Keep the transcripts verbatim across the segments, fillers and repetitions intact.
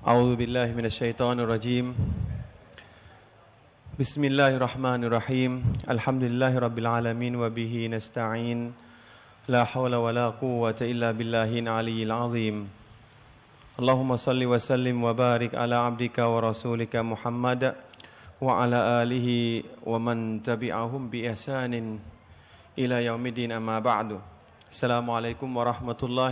أعوذ بالله من الشيطان الرجيم بسم الله الرحمن الرحيم الحمد لله رب العالمين وبه نستعين لا حول ولا قوة إلا بالله العلي العظيم اللهم صل وسلم وبارك على عبدك ورسولك محمد وعلى آله ومن تبعهم بإحسان إلى يوم الدين أما بعد السلام عليكم ورحمة الله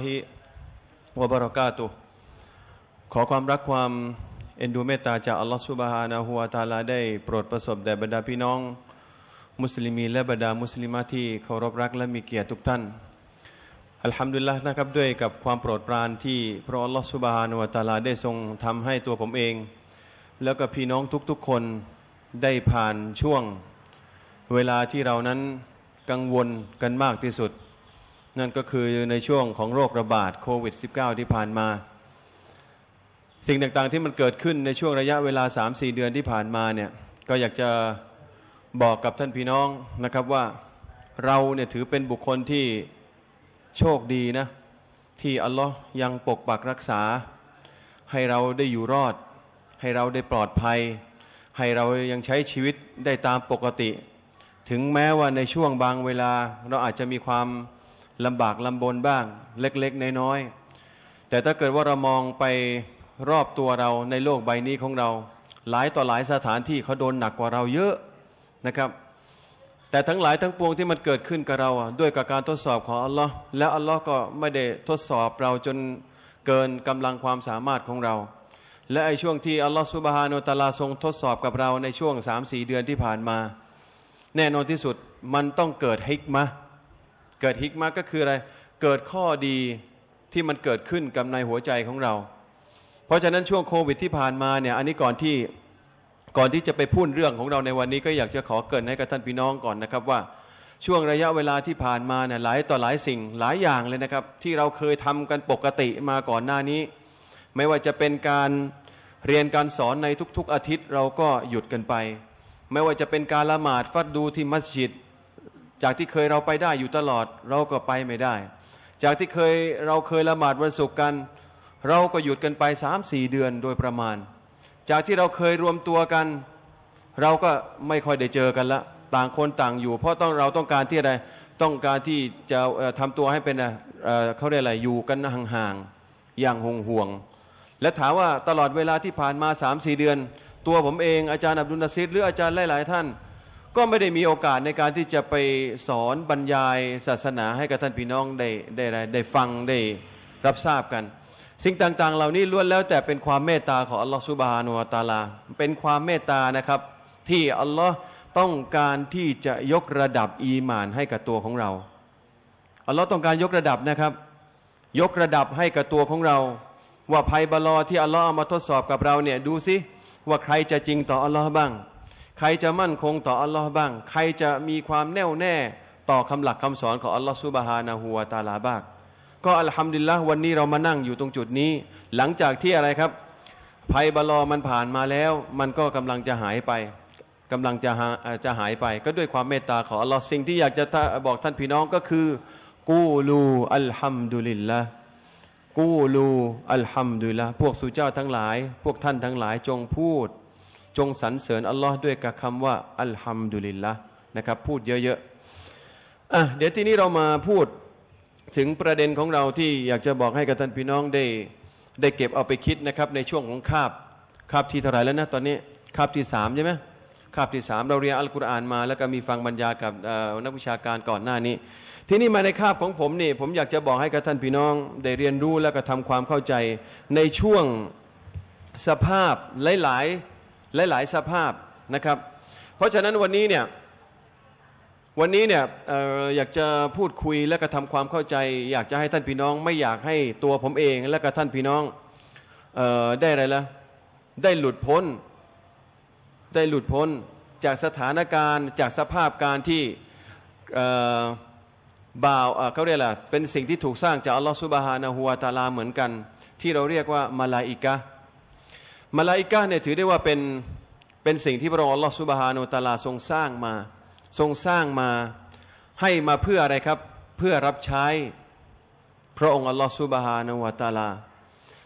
وبركاتهขอความรักความเอ็นดูเมตตาจากอัลลอฮฺซุบฮานะฮูวะตะอาลาได้โปรดประสบแด่บรรดาพี่น้องมุสลิมีและบรรดามุสลิมะที่เคารพรักและมีเกียรติทุกท่านอัลฮัมดุลิลละห์นะครับด้วยกับความโปรดปรานที่พระอัลลอฮฺซุบฮานะฮูวะตะอาลาได้ทรงทำให้ตัวผมเองแล้วก็พี่น้องทุกๆคนได้ผ่านช่วงเวลาที่เรานั้นกังวลกันมากที่สุดนั่นก็คือในช่วงของโรคระบาดโควิด สิบเก้า ที่ผ่านมาสิ่งต่างๆที่มันเกิดขึ้นในช่วงระยะเวลา สามสี่ เดือนที่ผ่านมาเนี่ยก็อยากจะบอกกับท่านพี่น้องนะครับว่าเราเนี่ยถือเป็นบุคคลที่โชคดีนะที่อัลลอฮ์ยังปกปักรักษาให้เราได้อยู่รอดให้เราได้ปลอดภัยให้เรายังใช้ชีวิตได้ตามปกติถึงแม้ว่าในช่วงบางเวลาเราอาจจะมีความลำบากลำบนบ้างเล็กๆน้อยๆแต่ถ้าเกิดว่าเรามองไปรอบตัวเราในโลกใบนี้ของเราหลายต่อหลายสถานที่เขาโดนหนักกว่าเราเยอะนะครับแต่ทั้งหลายทั้งปวงที่มันเกิดขึ้นกับเราด้วยกับการทดสอบของอัลลอฮ์แล้วอัลลอฮ์ก็ไม่ได้ทดสอบเราจนเกินกำลังความสามารถของเราและไอ้ช่วงที่อัลลอฮ์ซุบฮานะฮูวะตะอาลาทรงทดสอบกับเราในช่วง สามสี่ เดือนที่ผ่านมาแน่นอนที่สุดมันต้องเกิดฮิกมะห์เกิดฮิกมะห์ก็คืออะไรเกิดข้อดีที่มันเกิดขึ้นกับในหัวใจของเราเพราะฉะนั้นช่วงโควิดที่ผ่านมาเนี่ยอันนี้ก่อนที่ก่อนที่จะไปพูดเรื่องของเราในวันนี้ก็อยากจะขอเกริ่นให้กับท่านพี่น้องก่อนนะครับว่าช่วงระยะเวลาที่ผ่านมาเนี่ยหลายต่อหลายสิ่งหลายอย่างเลยนะครับที่เราเคยทำกันปกติมาก่อนหน้านี้ไม่ว่าจะเป็นการเรียนการสอนในทุกๆอาทิตย์เราก็หยุดกันไปไม่ว่าจะเป็นการละหมาดฟัดดูที่มัสยิดจากที่เคยเราไปได้อยู่ตลอดเราก็ไปไม่ได้จากที่เคยเราเคยละหมาดวันศุกร์กันเราก็หยุดกันไป สามสี่ เดือนโดยประมาณจากที่เราเคยรวมตัวกันเราก็ไม่ค่อยได้เจอกันละต่างคนต่างอยู่เพราะต้องเราต้องการที่อะไรต้องการที่จะทำตัวให้เป็นเอ่อเขาเรียกอะไรอยู่กันห่างๆอย่างห่วงๆและถามว่าตลอดเวลาที่ผ่านมา สามสี่ เดือนตัวผมเองอาจารย์อับดุลนาซิรหรืออาจารย์หลายๆท่านก็ไม่ได้มีโอกาสในการที่จะไปสอนบรรยายศาสนาให้กับท่านพี่น้องได้ได้ได้ฟังได้รับทราบกันสิ่งต่างๆเหล่านี้ล้วนแล้วแต่เป็นความเมตตาของอัลลอฮฺซุบฮานะฮูวะตะอาลาเป็นความเมตตานะครับที่อัลลอฮ์ต้องการที่จะยกระดับอีหม่านให้กับตัวของเราอัลลอฮ์ต้องการยกระดับนะครับยกระดับให้กับตัวของเราว่าภัยบะลอที่อัลลอฮ์เอามาทดสอบกับเราเนี่ยดูสิว่าใครจะจริงต่ออัลลอฮ์บ้างใครจะมั่นคงต่ออัลลอฮ์บ้างใครจะมีความแน่วแน่ต่อคำหลักคำสอนของอัลลอฮ์ซุบฮานะฮูวะตะอาลาบ้างก็อัลฮัมดุลิลละห์วันนี้เรามานั่งอยู่ตรงจุดนี้หลังจากที่อะไรครับภัยบะลอมันผ่านมาแล้วมันก็กำลังจะหายไปกำลังจะจะหายไปก็ด้วยความเมตตาของอัลลอฮ์สิ่งที่อยากจะบอกท่านพี่น้องก็คือกูลูอัลฮัมดุลิลละห์กูลูอัลฮัมดุลิลละห์พวกสู่เจ้าทั้งหลายพวกท่านทั้งหลายจงพูดจงสรรเสริญอัลลอฮ์ด้วยกับคำว่าอัลฮัมดุลิลละห์นะครับพูดเยอะๆอ่ะเดี๋ยวทีนี้เรามาพูดถึงประเด็นของเราที่อยากจะบอกให้กับท่านพี่น้องได้ได้เก็บเอาไปคิดนะครับในช่วงของคาบคาบที่เท่าไหร่แล้วนะตอนนี้คาบที่สามใช่ไหมคาบที่สามเราเรียนอัลกุรอานมาแล้วก็มีฟังบรรยายกับนักวิชาการก่อนหน้านี้ทีนี้มาในคาบของผมนี่ผมอยากจะบอกให้กับท่านพี่น้องได้เรียนรู้แล้วก็ทำความเข้าใจในช่วงสภาพหลายๆหลายๆสภาพนะครับเพราะฉะนั้นวันนี้เนี่ยวันนี้เนี่ย เอ่อ อยากจะพูดคุยและก็ทำความเข้าใจอยากจะให้ท่านพี่น้องไม่อยากให้ตัวผมเองและก็ท่านพี่น้องเอ่อได้อะไรละได้หลุดพ้นได้หลุดพ้นจากสถานการณ์จากสภาพการที่เอ่อบ่าวเขาเรียกอะไรเป็นสิ่งที่ถูกสร้างจากอัลลอฮฺซุบฮานะฮูวะตะอาลาเหมือนกันที่เราเรียกว่ามาลาอิกะห์มาลาอิกะห์เนี่ยถือได้ว่าเป็นเป็นสิ่งที่พระองค์อัลลอฮฺซุบฮานะฮูวะตะอาลาทรงสร้างมาทรงสร้างมาให้มาเพื่ออะไรครับเพื่อรับใช้พระองค์อัลลอฮฺซุบฮานะฮูวะตะอาลา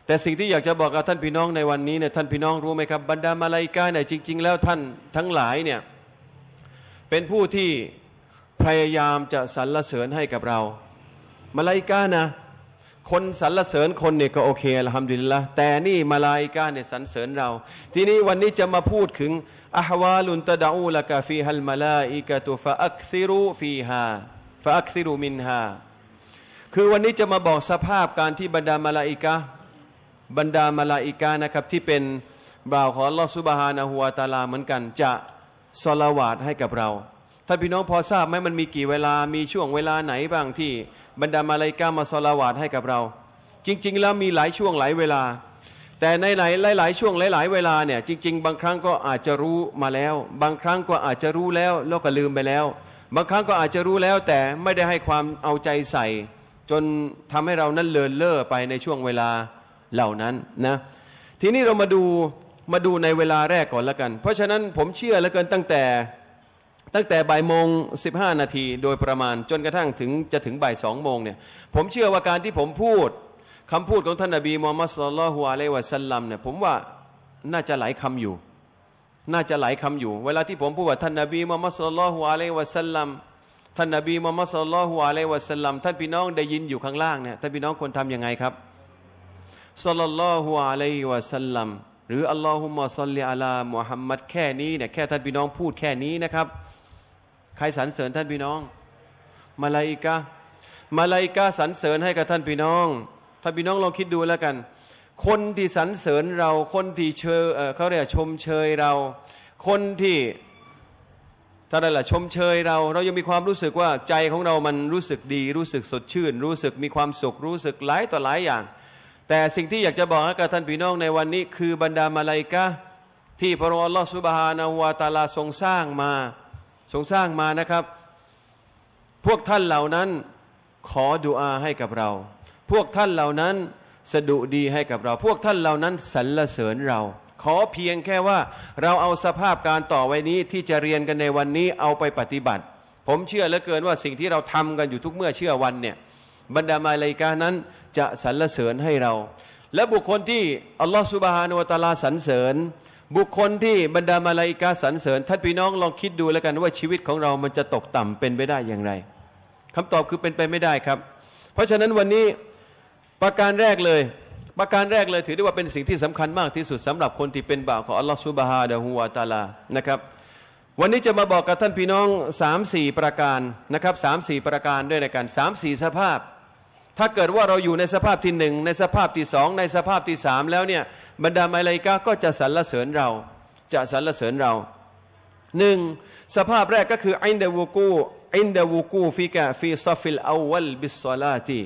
แต่สิ่งที่อยากจะบอกกับท่านพี่น้องในวันนี้เนี่ยท่านพี่น้องรู้ไหมครับบรรดามาลาอิกะฮ์เนี่ยจริงๆแล้วท่านทั้งหลายเนี่ยเป็นผู้ที่พยายามจะสรรเสริญให้กับเรามาลาอิกะฮ์นะคนสรรเสริญคนเนี่ยก็โอเคอัลฮัมดุลิลละห์แต่นี่มาลาอิกะฮ์เนี่ยสรรเสริญเราทีนี้วันนี้จะมาพูดถึงอะฮวาลุนตะดะอูละกะฟีฮัลมะลาอิกะตุฟะอักซิรุฟีฮาฟะอักซิรุมินฮาคือวันนี้จะมาบอกสภาพการที่บรรดามาลาอิกะฮ์บรรดามาลาอิกะฮ์นะครับที่เป็นบ่าวของอัลลอฮฺซุบฮานะฮูวะตะอาลาเหมือนกันจะศอลาวาตให้กับเราท่านพี่น้องพอทราบไหมมันมีกี่เวลามีช่วงเวลาไหนบ้างที่บรรดามาลาอิกะฮ์มาศอลาวาตให้กับเราจริงๆแล้วมีหลายช่วงหลายเวลาแต่ในหลายหลายช่วงหลายๆเวลาเนี่ยจริงๆบางครั้งก็อาจจะรู้มาแล้วบางครั้งก็อาจจะรู้แล้วแล้วก็ลืมไปแล้วบางครั้งก็อาจจะรู้แล้วแต่ไม่ได้ให้ความเอาใจใส่จนทำให้เรานั้นเลินเล่อไปในช่วงเวลาเหล่านั้นนะทีนี้เรามาดูมาดูในเวลาแรกก่อนแล้วกันเพราะฉะนั้นผมเชื่อเหลือเกินตั้งแต่ตั้งแต่บ่ายโมงสิบห้านาทีโดยประมาณจนกระทั่งถึงจะถึงบ่ายสองโมงเนี่ยผมเชื่อว่าการที่ผมพูดคำพูดของท่านนบีมูฮัมมัดศ็อลลัลลอฮุอะลัยฮิวะซัลลัมเนี่ยผมว่าน่าจะหลายคำอยู่น่าจะหลายคำอยู่เวลาที่ผมพูดว่าท่านนบีมูฮัมมัดศ็อลลัลลอฮุอะลัยฮิวะซัลลัมท่านนบีมูฮัมมัดศ็อลลัลลอฮุอะลัยฮิวะซัลลัมท่านพี่น้องได้ยินอยู่ข้างล่างเนี่ยท่านพี่น้องควรทำยังไงครับศ็อลลัลลอฮุอะลัยฮิวะซัลลัมหรืออัลลอฮุมมะศ็อลลิอะลามุฮัมมัดแค่นี้เนี่ยแค่ท่านพี่น้องพูดแค่นี้นะครับใครสรรเสริญท่านพี่น้องมาลาอิกะฮ์มาลาอิกะฮ์สรรเสริญให้กับท่านพี่น้องท่านพี่น้องลองคิดดูแล้วกันคนที่สรรเสริญเราคนที่เชยเขาเรียกชมเชยเราคนที่ถ้าได้ละชมเชยเราเรายังมีความรู้สึกว่าใจของเรามันรู้สึกดีรู้สึกสดชื่นรู้สึกมีความสุขรู้สึกหลายต่อหลายอย่างแต่สิ่งที่อยากจะบอกให้กับท่านพี่น้องในวันนี้คือบรรดามาลาอิกะฮ์ที่พระองค์อัลลอฮฺซุบฮานะฮูวะตะอาลาทรงสร้างมาทรงสร้างมานะครับพวกท่านเหล่านั้นขอดุอาให้กับเราพวกท่านเหล่านั้นสดุดีให้กับเราพวกท่านเหล่านั้นสรรเสริญเราขอเพียงแค่ว่าเราเอาสภาพการต่อไว้นี้ที่จะเรียนกันในวันนี้เอาไปปฏิบัติผมเชื่อเหลือเกินว่าสิ่งที่เราทำกันอยู่ทุกเมื่อเชื่อวันเนี่ยบรรดามาลาอิกะฮ์นั้นจะสรรเสริญให้เราและบุคคลที่อัลลอฮฺซุบฮานะฮูวะตะอาลาสรรเสริญบุคคลที่บรรดามาลาอิกะฮ์สรรเสริญท่านพี่น้องลองคิดดูแล้วกันว่าชีวิตของเรามันจะตกต่ำเป็นไปได้อย่างไรคำตอบคือเป็นไปไม่ได้ครับเพราะฉะนั้นวันนี้ประการแรกเลยประการแรกเลยถือได้ว่าเป็นสิ่งที่สำคัญมากที่สุดสำหรับคนที่เป็นบ่าวของอัลลอฮฺซุบฮานะฮูวะตะอาลานะครับวันนี้จะมาบอกกับท่านพี่น้อง สามสี่ ประการนะครับ สามสี่ ประการด้วยกัน สามสี่ สภาพถ้าเกิดว่าเราอยู่ในสภาพที่หนึ่งในสภาพที่สองในสภาพที่สามแล้วเนี่ยบรรดามาลาอิกะฮ์ก็จะสรรเสริญเราจะสรรเสริญเราหนึ่งสภาพแรกก็คืออินดะวูกูอินดะวูกูฟิกะฟีซอฟิลอวัลบิศศอลาติ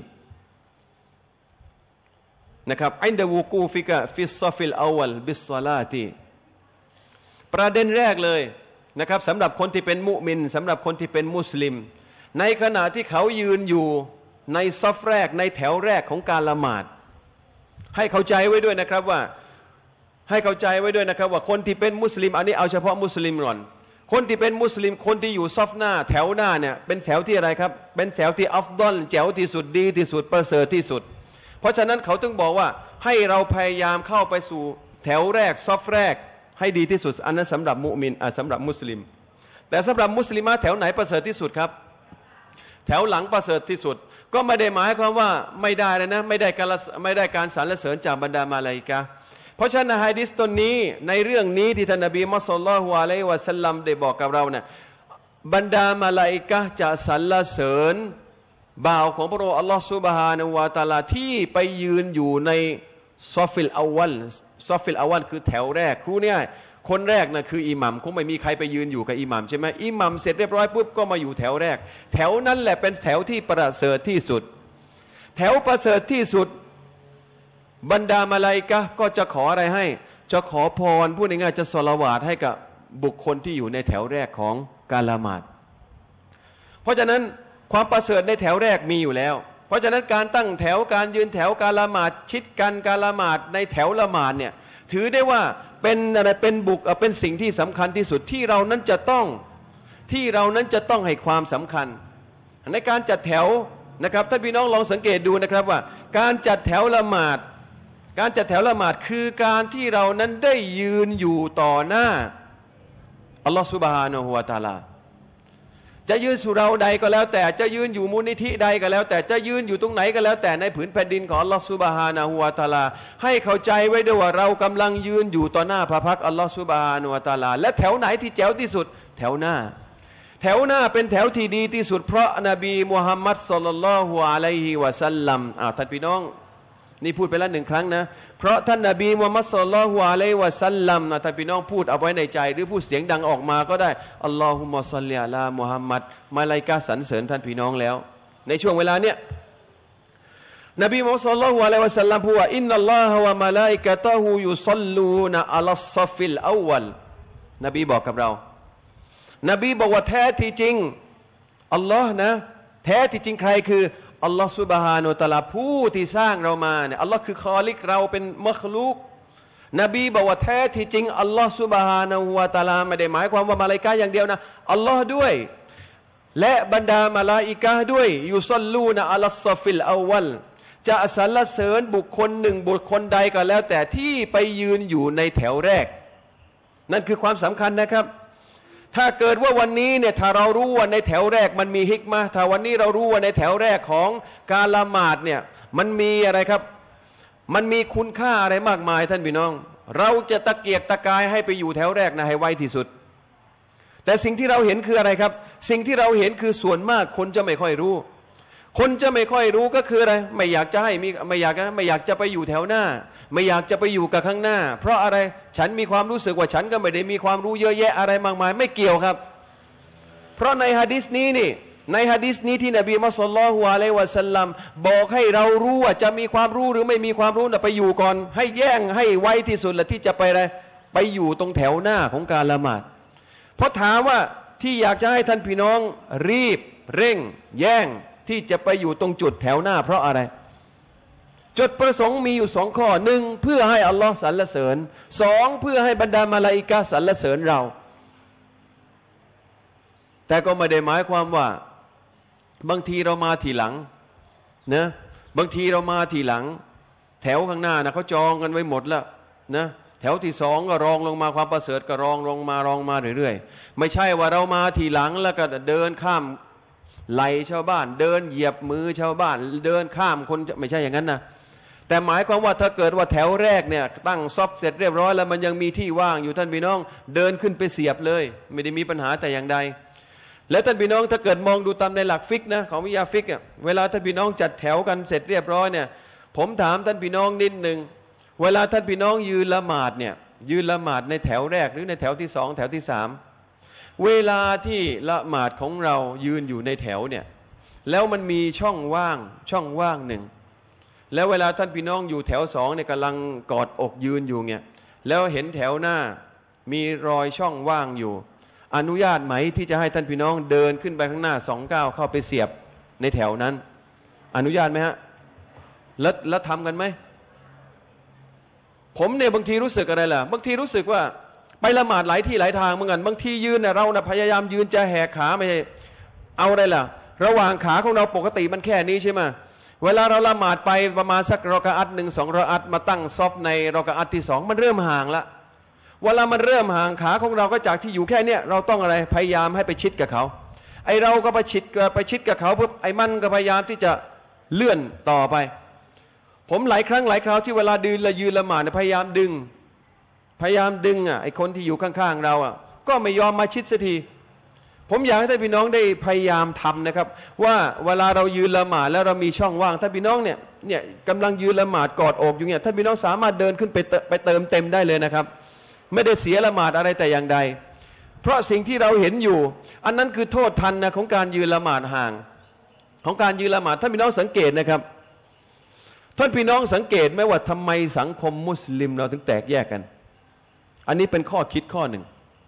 นะครับอินดะวูกูฟิกะฟิซอฟิลอวัลบิศศอลาติประเด็นแรกเลยนะครับสำหรับคนที่เป็นมุมินสำหรับคนที่เป็นมุสลิมในขณะที่เขายืนอยู่ในซอฟแรกในแถวแรกของการละหมาดให้เข้าใจไว้ด้วยนะครับว่าให้เข้าใจไว้ด้วยนะครับว่าคนที่เป็นมุสลิมอันนี้เอาเฉพาะมุสลิมก่อนคนที่เป็นมุสลิมคนที่อยู่ซอฟหน้าแถวหน้าเนี่ยเป็นแถวที่อะไรครับเป็นแถวที่อัฟฎอลแถวที่สุดดีที่สุดประเสริฐที่สุดเพราะฉะนั้นเขาต้องบอกว่าให้เราพยายามเข้าไปสู่แถวแรกซอฟแรกให้ดีที่สุดอันนั้นสำหรับมุมินอ่ะสำหรับมุสลิมแต่สำหรับมุสลิมะแถวไหนประเสริฐที่สุดครับแถวหลังประเสริฐที่สุดก็ไม่ได้หมายความว่าไม่ได้เลยนะไม่ได้การไม่ได้การสรรเสริญจากบรรดามาลาอิกะฮ์เพราะฉะนั้นฮะดีษต้นนี้ในเรื่องนี้ที่ท่านนบีมุฮัมมัดศ็อลลัลลอฮุอะลัยฮิวะซัลลัมได้บอกกับเราเนี่ยบรรดามาลาอิกะฮ์จะสรรเสริญบ่าวของพระองค์อัลลอฮฺซุบฮานะฮูวะตะอาลาที่ไปยืนอยู่ในซอฟิลอาวัลซอฟิลอาวัลคือแถวแรกครูเนี่ยคนแรกนะคืออิหมัมคงไม่มีใครไปยืนอยู่กับอิหมัมใช่ไหมอิหมัมเสร็จเรียบร้อยปุ๊บก็มาอยู่แถวแรกแถวนั้นแหละเป็นแถวที่ประเสริฐที่สุดแถวประเสริฐที่สุดบรรดามาลาอิกะฮ์ก็จะขออะไรให้จะขอพรพูดง่ายๆจะศอลาวาตให้กับบุคคลที่อยู่ในแถวแรกของการละหมาดเพราะฉะนั้นความประเสริฐในแถวแรกมีอยู่แล้วเพราะฉะนั้นการตั้งแถวการยืนแถวการละหมาดชิดกันการละหมาดในแถวละหมาดเนี่ยถือได้ว่าเป็นอะไรเป็นบุคเป็นสิ่งที่สำคัญที่สุดที่เรานั้นจะต้องที่เรานั้นจะต้องให้ความสำคัญในการจัดแถวนะครับท่านพี่น้องลองสังเกตดูนะครับว่าการจัดแถวละหมาดการจัดแถวละหมาดคือการที่เรานั้นได้ยืนอยู่ต่อหน้าอัลลอฮฺซุบฮานะฮูวะตะอาลาจะยืนสุเราใดก็แล้วแต่จะยืนอยู่มูลนิธิใดก็แล้ว แต่จะยืนอยู่ตรงไหนก็แล้วแต่ในผืนแผ่นดินของอัลลอฮฺซุบฮานะฮูวะตะอาลาให้เข้าใจไว้ด้วยว่าเรากำลังยืนอยู่ต่อหน้าพระพักตร์อัลลอฮฺซุบฮานะฮูวะตะอาลาและแถวไหนที่แจ๋วที่สุดแถวหน้าแถวหน้าเป็นแถวที่ดีที่สุดเพราะนบีมุฮัมมัดศ็อลลัลลอฮุอะลัยฮิวะซัลลัมอ่าท่านพี่น้องนี่พูดไปแล้วหนึ่งครั้งนะเพราะท่านนบีมุฮัมมัดศ็อลลัลลอฮุอะลัยฮิวะซัลลัมนะท่านพี่น้องพูดเอาไว้ในใจหรือพูดเสียงดังออกมาก็ได้อัลลอฮุมะศ็อลลิอะลามุฮัมมัดมาลาอิกะฮ์สรรเสริญท่านพี่น้องแล้วในช่วงเวลาเนี้ยนบีมุฮัมมัดศ็อลลัลลอฮุอะลัยฮิวะซัลลัมพูดว่าอินนัลลอฮะวะมะลาอิกะตะฮูยุศ็อลลูนะอะลัสศอฟิลอัลวัลนบีบอกกับเรานบีบอกว่าแท้ที่จริงอัลลอฮ์นะแท้ที่จริงใครคืออัลลอฮ์ซุบฮานะฮูวะตะอาลาผู้ที่สร้างเรามาเนี่ยอัลลอฮ์คือคอลิกเราเป็นมัคลูกนบีบอกว่าแท้ที่จริงอัลลอฮ์ซุบฮานะฮูวะตะอาลาไม่ได้หมายความว่ามาลาอิกะฮ์อย่างเดียวนะอัลลอฮ์ด้วยและบรรดามาลาอิกะฮ์ด้วยยุศ็อลลูนะอะลัสศอฟิลอัลวัลจะสรรเสริญบุคคลหนึ่งบุคคลใดก็แล้วแต่ที่ไปยืนอยู่ในแถวแรกนั่นคือความสำคัญนะครับถ้าเกิดว่าวันนี้เนี่ยถ้าเรารู้ว่าในแถวแรกมันมีฮิกมะห์ถ้าวันนี้เรารู้ว่าในแถวแรกของการละหมาดเนี่ยมันมีอะไรครับมันมีคุณค่าอะไรมากมายท่านพี่น้องเราจะตะเกียกตะกายให้ไปอยู่แถวแรกนะให้ไวที่สุดแต่สิ่งที่เราเห็นคืออะไรครับสิ่งที่เราเห็นคือส่วนมากคนจะไม่ค่อยรู้คนจะไม่ค่อยรู้ก็คืออะไรไม่อยากจะให้มีไม่อยากไม่อยากจะไปอยู่แถวหน้าไม่อยากจะไปอยู่กับข้างหน้าเพราะอะไรฉันมีความรู้สึกว่าฉันก็ไม่ได้มีความรู้เยอะแยะอะไรมากมายไม่เกี่ยวครับเพราะในหะดีษนี้นี่ในหะดีษนี้ที่นบีมุฮัมมัดศ็อลลัลลอฮุอะลัยฮิวะซัลลัมบอกให้เรารู้ว่าจะมีความรู้หรือไม่มีความรู้น่ะไปอยู่ก่อนให้แย่งให้ไวที่สุดและที่จะไปอะไรไปอยู่ตรงแถวหน้าของการละหมาดเพราะถามว่าที่อยากจะให้ท่านพี่น้องรีบเร่งแย่งที่จะไปอยู่ตรงจุดแถวหน้าเพราะอะไรจุดประสงค์มีอยู่สองข้อหนึ่งเพื่อให้อัลลอฮ์สรรเสริญสองเพื่อให้บรรดามาลาอิกะฮ์สรรเสริญเราแต่ก็ไม่ได้หมายความว่าบางทีเรามาทีหลังนะบางทีเรามาทีหลังแถวข้างหน้านะเขาจองกันไว้หมดแล้วนะแถวที่สองก็รองลงมาความประเสริฐก็รองลงมารองมาเรื่อยๆไม่ใช่ว่าเรามาทีหลังแล้วก็เดินข้ามไหลชาวบ้านเดินเหยียบมือชาวบ้านเดินข้ามคนไม่ใช่อย่างนั้นนะแต่หมายความว่าถ้าเกิดว่าแถวแรกเนี่ยตั้งซอฟเสร็จเรียบร้อยแล้วมันยังมีที่ว่างอยู่ท่านพี่น้องเดินขึ้นไปเสียบเลยไม่ได้มีปัญหาแต่อย่างใดและท่านพี่น้องถ้าเกิดมองดูตามในหลักฟิกนะของวิทยาฟิกอ่ะเวลาท่านพี่น้องจัดแถวกันเสร็จเรียบร้อยเนี่ยผมถามท่านพี่น้องนิดนึงเวลาท่านพี่น้องยืนละหมาดเนี่ยยืนละหมาดในแถวแรกหรือในแถวที่สองแถวที่สามเวลาที่ละหมาดของเรายืนอยู่ในแถวเนี่ยแล้วมันมีช่องว่างช่องว่างหนึ่งแล้วเวลาท่านพี่น้องอยู่แถวสองเนี่ยกำลังกอดอกยืนอยู่เนี่ยแล้วเห็นแถวหน้ามีรอยช่องว่างอยู่อนุญาตไหมที่จะให้ท่านพี่น้องเดินขึ้นไปข้างหน้าสองก้าวเข้าไปเสียบในแถวนั้นอนุญาตไหมฮะแล้วแล้วทำกันไหมผมเนี่ยบางทีรู้สึกอะไรล่ะบางทีรู้สึกว่าไปละหมาดหลายที่หลายทางเหมือนกันบางทียืนเนี่ยเรานะพยายามยืนจะแหกขาไม่ใช่เอาอะไรล่ะระหว่างขาของเราปกติมันแค่นี้ใช่ไหมเวลาเราละหมาดไปประมาณสักรอกะอัตหนึ่งสองรอกะอัตมาตั้งซอฟในรอกะอัตที่สองมันเริ่มห่างละเวลามันเริ่มห่างขาของเราก็จากที่อยู่แค่เนี้ยเราต้องอะไรพยายามให้ไปชิดกับเขาไอเราก็ไปชิดไปชิดกับเขาปุ๊บไอมันก็พยายามที่จะเลื่อนต่อไปผมหลายครั้งหลายคราวที่เวลาดืนละยืนละหมาดพยายามดึงพยายามดึงอ่ะไอคนที่อยู่ข้างๆเราอ่ะก็ไม่ยอมมาชิดสักทีผมอยากให้ท่านพี่น้องได้พยายามทำนะครับว่าเวลาเรายืนละหมาดแล้วเรามีช่องว่างท่านพี่น้องเนี่ยเนี่ยกำลังยืนละหมาดกอดอกอยู่เนี่ยท่านพี่น้องสามารถเดินขึ้นไปไปเติมเต็มได้เลยนะครับไม่ได้เสียละหมาดอะไรแต่อย่างใดเพราะสิ่งที่เราเห็นอยู่อันนั้นคือโทษทันนะของการยืนละหมาดห่างของการยืนละหมาดท่านพี่น้องสังเกตนะครับท่านพี่น้องสังเกตไหมว่าทำไมสังคมมุสลิมเราถึงแตกแยกกันอันนี้เป็นข้อคิดข้อหนึ่ง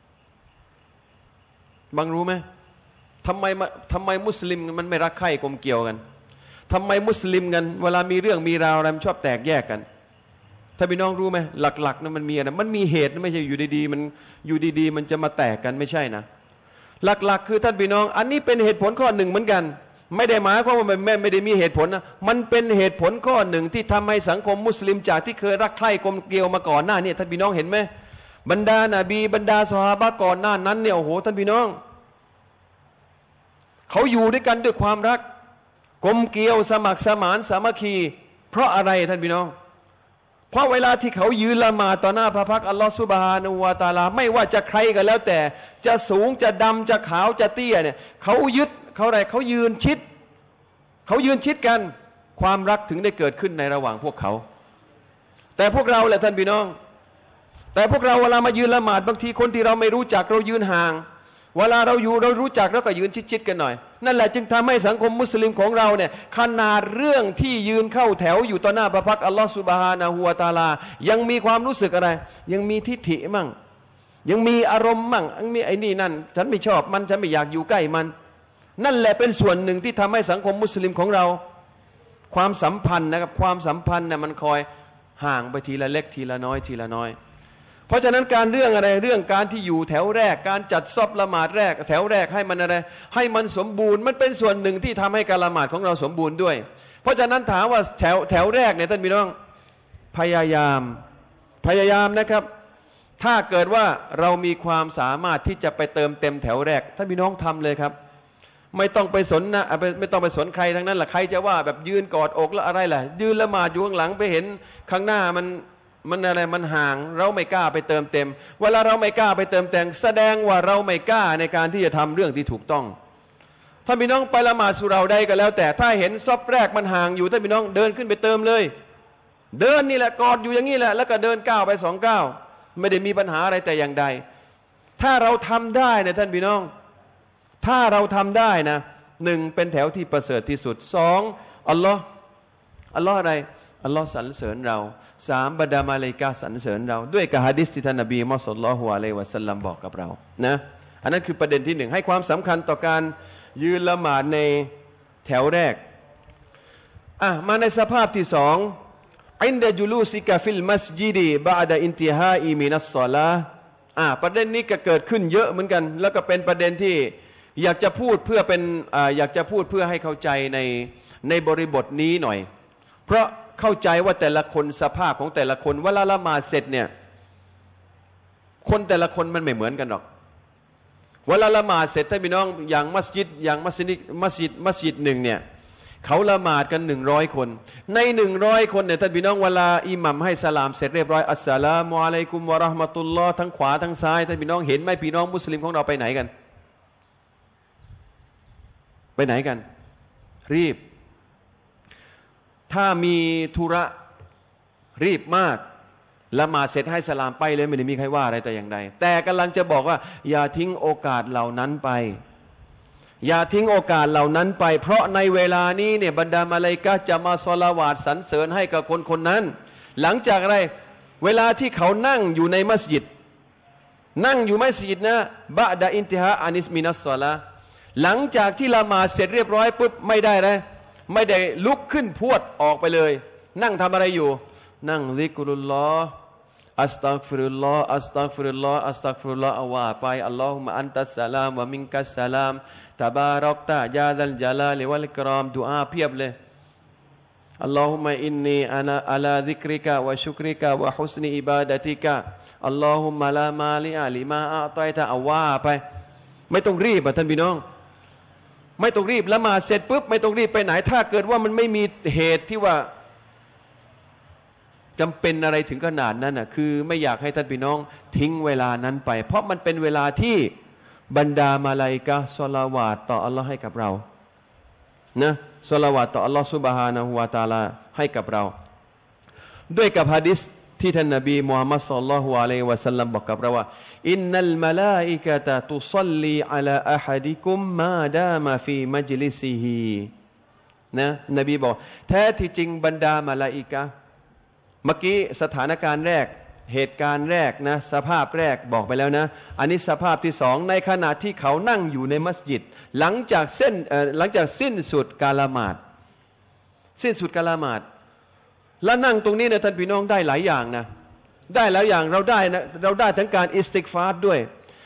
บางรู้ไหมทำไมทำไมมุสลิมมันไม่รักใคร่กลมเกลียวกันทำไมมุสลิมกันเวลามีเรื่องมีราวอะไรมันชอบแตกแยกกันถ้าพี่น้องรู้ไหมหลักๆนั้นมันมีอะไรมันมีเหตุไม่ใช่อยู่ดีๆมันอยู่ดีๆมันจะมาแตกกันไม่ใช่นะหลักๆคือท่านพี่น้องอันนี้เป็นเหตุผลข้อหนึ่งเหมือนกันไม่ได้หมายความว่ามันไม่ได้มีเหตุผลนะมันเป็นเหตุผลข้อหนึ่งที่ทำให้สังคมมุสลิมจากที่เคยรักใคร่กลมเกลียวมาก่อนหน้านี่ท่านพี่น้องเห็นไหมบรรดานาบีบรรดาซอฮาบะห์ก่อนหน้านั้นเนี่ยโอ้โหท่านพี่น้องเขาอยู่ด้วยกันด้วยความรักกลมเกลียวสมัครสมานสามัคคีเพราะอะไรท่านพี่น้องเพราะเวลาที่เขายืนละหมาดต่อหน้าพระพักตร์อัลลอฮฺซุบฮานะฮูวะตะอาลาไม่ว่าจะใครก็แล้วแต่จะสูงจะดำจะขาวจะเตี้ยเนี่ยเขายึดเขาอะไรเขายืนชิดเขายืนชิดกันความรักถึงได้เกิดขึ้นในระหว่างพวกเขาแต่พวกเราแหละท่านพี่น้องแต่พวกเราเวลามายืนละหมาดบางทีคนที่เราไม่รู้จักเรายืนห่างเวลาเราอยู่เรารู้จักเราก็ยืนชิดๆกันหน่อยนั่นแหละจึงทำให้สังคมมุสลิมของเราเนี่ยขนาดเรื่องที่ยืนเข้าแถวอยู่ต่อหน้าพระพักตร์อัลลอฮฺซุบฮานะฮูวะตะอาลายังมีความรู้สึกอะไรยังมีทิฐิมั่งยังมีอารมณ์มั่งยังมีไอ้นี่นั่นฉันไม่ชอบมันฉันไม่อยากอยู่ใกล้มันนั่นแหละเป็นส่วนหนึ่งที่ทำให้สังคมมุสลิมของเราความสัมพันธ์นะครับความสัมพันธ์เนี่ยมันคอยห่างไปทีละเล็กทีละน้อยทีละน้อยเพราะฉะนั้นการเรื่องอะไรเรื่องการที่อยู่แถวแรกการจัดซอบละหมาดแรกแถวแรกให้มันอะไรให้มันสมบูรณ์มันเป็นส่วนหนึ่งที่ทำให้การละหมาดของเราสมบูรณ์ด้วยเพราะฉะนั้นถามว่าแถวแถวแรกเนี่ยท่านพี่น้องพยายามพยายามนะครับถ้าเกิดว่าเรามีความสามารถที่จะไปเติมเต็มแถวแรกท่านพี่น้องทำเลยครับไม่ต้องไปสนนะไม่ต้องไปสนใครทั้งนั้นแหละใครจะว่าแบบยืนกอดอกแล้วอะไรล่ะยืนละหมาดอยู่ข้างหลังไปเห็นข้างหน้ามันมันอะไรมันห่างเราไม่กล้าไปเติมเต็มเวลาเราไม่กล้าไปเติมเต็มแสดงว่าเราไม่กล้าในการที่จะทำเรื่องที่ถูกต้องท่านพี่น้องไปละหมาดสุเราใดก็แล้วแต่ถ้าเห็นซอฟแรกมันห่างอยู่ท่านพี่น้องเดินขึ้นไปเติมเลยเดินนี่แหละกอดอยู่อย่างนี้แหละแล้วก็เดินก้าวไปสองก้าวไม่ได้มีปัญหาอะไรแต่อย่างใดถ้าเราทำได้นะท่านพี่น้องถ้าเราทำได้นะหนึ่งเป็นแถวที่ประเสริฐที่สุดสองอัลลอฮ์อัลลอฮ์อะไรอัลลอฮ์สรรเสริญเราสามบรรดามาลาอิกะฮ์สรรเสริญเราด้วยกับหะดีษที่ท่านนบีมุฮัมมัดศ็อลลัลลอฮุอะลัยฮิวะซัลลัมบอกกับเรานะอันนั้นคือประเด็นที่หนึ่งให้ความสำคัญต่อการยืนละหมาดในแถวแรกอ่ะมาในสภาพที่สองอินดะจุลูซิกะฟิลมัสยิดบะอ์ดะอินติฮาอิมินัสศอลาห์อ่ะประเด็นนี้ก็เกิดขึ้นเยอะเหมือนกันแล้วก็เป็นประเด็นที่อยากจะพูดเพื่อเป็นอ่าอยากจะพูดเพื่อให้เข้าใจในในบริบทนี้หน่อยเพราะเข้าใจว่าแต่ละคนสภาพของแต่ละคนเวลาละหมาดเสร็จเนี่ยคนแต่ละคนมันไม่เหมือนกันหรอกเวลาละหมาดเสร็จท่านพี่น้องอย่างมัสยิดอย่างมัสยิดมัสยิดมัสยิดหนึ่งเนี่ยเขาละหมาดกันหนึ่งร้อยคนในหนึ่งร้อยคนเนี่ยท่านพี่น้องเวลาอิหมัมให้สลามเสร็จเรียบร้อยอัสสลามุอะลัยกุมวะเราะห์มะตุลลอฮ์ทั้งขวาทั้งซ้ายท่านพี่น้องเห็นไหมพี่น้องมุสลิมของเราไปไหนกันไปไหนกันรีบถ้ามีธุระรีบมากละหมาดเสร็จให้สลามไปเลยไม่ได้มีใครว่าอะไรแต่อย่างใดแต่กำลังจะบอกว่าอย่าทิ้งโอกาสเหล่านั้นไปอย่าทิ้งโอกาสเหล่านั้นไปเพราะในเวลานี้เนี่ยบรรดามาลาอิกะฮ์จะมาศอลาวาตสรรเสริญให้กับคนคนนั้นหลังจากอะไรเวลาที่เขานั่งอยู่ในมัสยิดนั่งอยู่มัสยิดนะบะดะอินติฮาอานิสมินัสศอลาห์หลังจากที่ละหมาดเสร็จเรียบร้อยปุ๊บไม่ได้เลยไม่ได้ลุกขึ้นพรวดออกไปเลยนั่งทำอะไรอยู่นั่งซิกรุลลอฮ์อัสตัฆฟิรุลลอฮ์อัสตัฆฟิรุลลอฮ์อัสตัฆฟิรุลลอฮ์เอาว่าไปอัลลอฮุมะอันตัสสลามวะมินกัสสลามตะบารักตะยาซัลญะลาลิวัลอิกรามดุอาเพียบเลยอัลลอฮุมะอินนีอานาอะลาซิกริกะวะชุกริกะวะฮุสนิอิบาดะติกะอัลลอฮุมะลามาลิอะลิมาอะตอยตะเอาว่าไปไม่ต้องรีบอ่ะท่านพี่น้องไม่ต้องรีบละหมาดเสร็จปุ๊บไม่ต้องรีบไปไหนถ้าเกิดว่ามันไม่มีเหตุที่ว่าจำเป็นอะไรถึงขนาดนั้นน่ะคือไม่อยากให้ท่านพี่น้องทิ้งเวลานั้นไปเพราะมันเป็นเวลาที่บรรดามาลาอิกะฮ์ศอลาวาตต่ออัลลอฮ์ให้กับเรานะศอลาวาตต่ออัลลอฮ์ซุบฮานะฮูวะตะอาลาให้กับเราด้วยกับหะดีษที่ท่านนบีมุฮัมมัดศ็อลลัลลอฮุอะลัยฮิวะซัลลัมบอกกับเราว่าอินนัลมะลาอิกะตะตุศ็อลลีอะลาอะฮัดิกุมมาดามะฟีมัจลิซิฮีนะนบีบอกแท้ที่จริงบรรดามาลาอิกะฮ์เมื่อกี้สถานการณ์แรกเหตุการณ์แรกนะสภาพแรกบอกไปแล้วนะอันนี้สภาพที่สองในขณะที่เขานั่งอยู่ในมัสยิดหลังจากเส้นหลังจากสิ้นสุดการละหมาดสิ้นสุดการละหมาดแล้วนั่งตรงนี้เนี่ยท่านพี่น้องได้หลายอย่างนะได้หลายอย่างเราได้นะเราได้ทั้งการอิสติกฟาร์ด้วย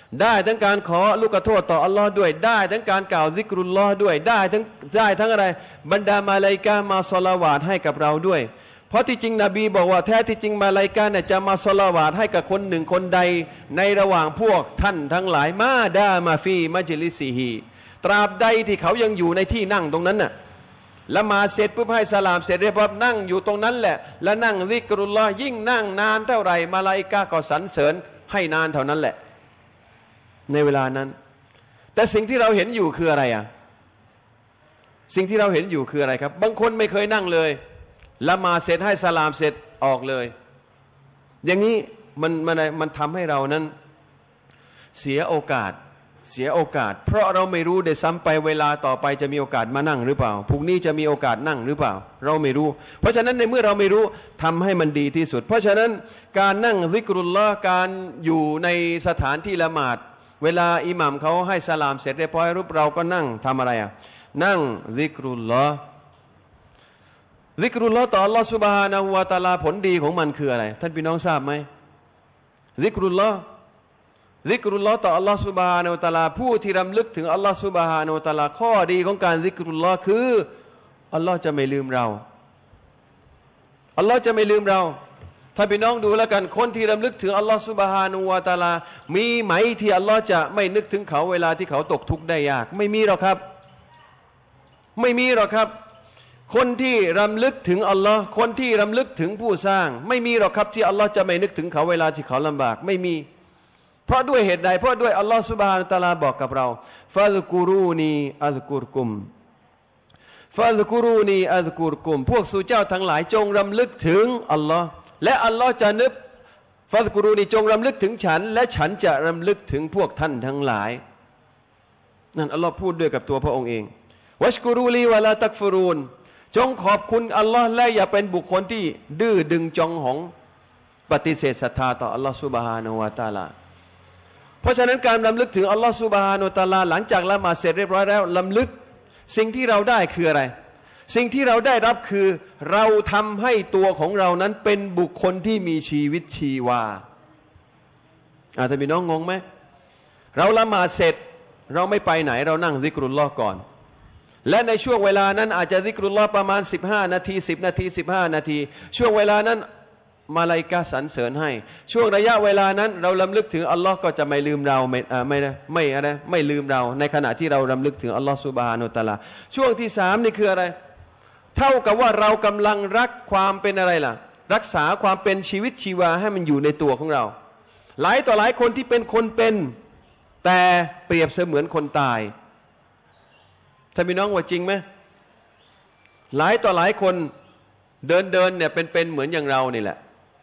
ได้ทั้งการขอลูกโทษต่ออัลลอฮ์ด้วยได้ทั้งการกล่าวซิกรุลลอฮ์ด้วยได้ทั้งได้ทั้งอะไรบรรดามาลาอิกะฮ์มาศอลาวาตให้กับเราด้วยเพราะที่จริงนบีบอกว่าแท้ที่จริงมาลาอิกะฮ์เนี่ยจะมาศอลาวาตให้กับคนหนึ่งคนใดในระหว่างพวกท่านทั้งหลายมาดามาฟีมัจลิซิฮีตราบใดที่เขายังอยู่ในที่นั่งตรงนั้นน่ะละหมาดเสร็จปุ๊บให้สลามเสร็จเรียบร้อยนั่งอยู่ตรงนั้นแหละและนั่งซิกรุลลอฮ์ยิ่งนั่งนานเท่าไหร่มาลาอิกะฮ์ก็สรรเสริญให้นานเท่านั้นแหละในเวลานั้นแต่สิ่งที่เราเห็นอยู่คืออะไรอ่ะสิ่งที่เราเห็นอยู่คืออะไรครับบางคนไม่เคยนั่งเลยละหมาดเสร็จให้สลามเสร็จออกเลยอย่างนี้มันมันมันทำให้เรานั้นเสียโอกาสเสียโอกาสเพราะเราไม่รู้เดี๋ยวซ้ำไปเวลาต่อไปจะมีโอกาสมานั่งหรือเปล่าพรุ่งนี้จะมีโอกาสนั่งหรือเปล่าเราไม่รู้เพราะฉะนั้นในเมื่อเราไม่รู้ทำให้มันดีที่สุดเพราะฉะนั้นการนั่งซิกรุลลอฮ์การอยู่ในสถานที่ละหมาดเวลาอิหมัมเขาให้สลามเสร็จเรียบร้อยรูปเราก็นั่งทำอะไรอ่ะนั่งซิกรุลลอฮ์ซิกรุลลอฮ์ต่ออัลลอฮ์ซุบฮานะฮูวะตะอาลาผลดีของมันคืออะไรท่านพี่น้องทราบไหมซิกรุลลอฮ์ซิกรุลลอฮ์ต่ออัลลอฮ์ซุบฮานะฮูวะตะอาลาผู้ที่รำลึกถึงอัลลอฮ์ซุบฮานะฮูวะตะอาลาข้อดีของการซิกรุลลอฮ์คืออัลลอฮ์จะไม่ลืมเราอัลลอฮ์จะไม่ลืมเราถ้าพี่น้องดูแล้วกันคนที่รำลึกถึงอัลลอฮ์ซุบฮานะฮูวะตะอาลามีไหมที่อัลลอฮ์จะไม่นึกถึงเขาเวลาที่เขาตกทุกข์ได้ยากไม่มีหรอกครับไม่มีหรอกครับคนที่รำลึกถึงอัลลอฮ์คนที่รำลึกถึงผู้สร้างไม่มีหรอกครับที่อัลลอฮ์จะไม่นึกถึงเขาเวลาที่เขาลำบากไม่มีเพราะด้วยเหตุใดเพราะด้วยอัลลอฮ์ซุบฮานะฮูวะตะอาลาบอกกับเราฟาซกุรูนีอัซกุรกุมฟาซกุรูนีอัซกุรกุมพวกสู่เจ้าทั้งหลายจงรำลึกถึงอัลลอฮ์และอัลลอฮ์จะนึกฟาซกุรูนีจงรำลึกถึงฉันและฉันจะรำลึกถึงพวกท่านทั้งหลายนั่นอัลลอฮ์พูดด้วยกับตัวพระองค์เองวัชกุรูลีวะลาตักฟรูนจงขอบคุณอัลลอฮ์และอย่าเป็นบุคคลที่ดื้อดึงจองหองปฏิเสธศรัทธาต่ออัลลอฮ์ซุบฮานะฮูวะตะอาลาเพราะฉะนั้นการรำลึกถึงอัลลอฮ์ซุบฮานะฮูวะตะอาลาหลังจากละหมาดเสร็จเรียบร้อยแล้วรำลึกสิ่งที่เราได้คืออะไรสิ่งที่เราได้รับคือเราทำให้ตัวของเรานั้นเป็นบุคคลที่มีชีวิตชีวาอาจจะมีน้องงงไหมเราละหมาดเสร็จเราไม่ไปไหนเรานั่งซิกรุลลอฮ์ก่อนและในช่วงเวลานั้นอาจจะซิกรุลลอฮ์ประมาณสิบห้านาทีสิบนาทีสิบห้านาทีช่วงเวลานั้นมาลาอิกะฮ์สรรเสริญให้ช่วงระยะเวลานั้นเรารำลึกถึงอัลลอฮ์ก็จะไม่ลืมเราไม่ไม่ไม่อะไรไม่ลืมเราในขณะที่เรารำลึกถึงอัลลอฮ์ซุบฮานะฮูวะตะอาลาช่วงที่สามนี่คืออะไรเท่ากับว่าเรากำลังรักความเป็นอะไรล่ะรักษาความเป็นชีวิตชีวาให้มันอยู่ในตัวของเราหลายต่อหลายคนที่เป็นคนเป็นแต่เปรียบเสมือนคนตายท่านพี่น้องว่าจริงไหมหลายต่อหลายคนเดินเดินเนี่ยเป็นเป็นเหมือนอย่างเรานี่แหละ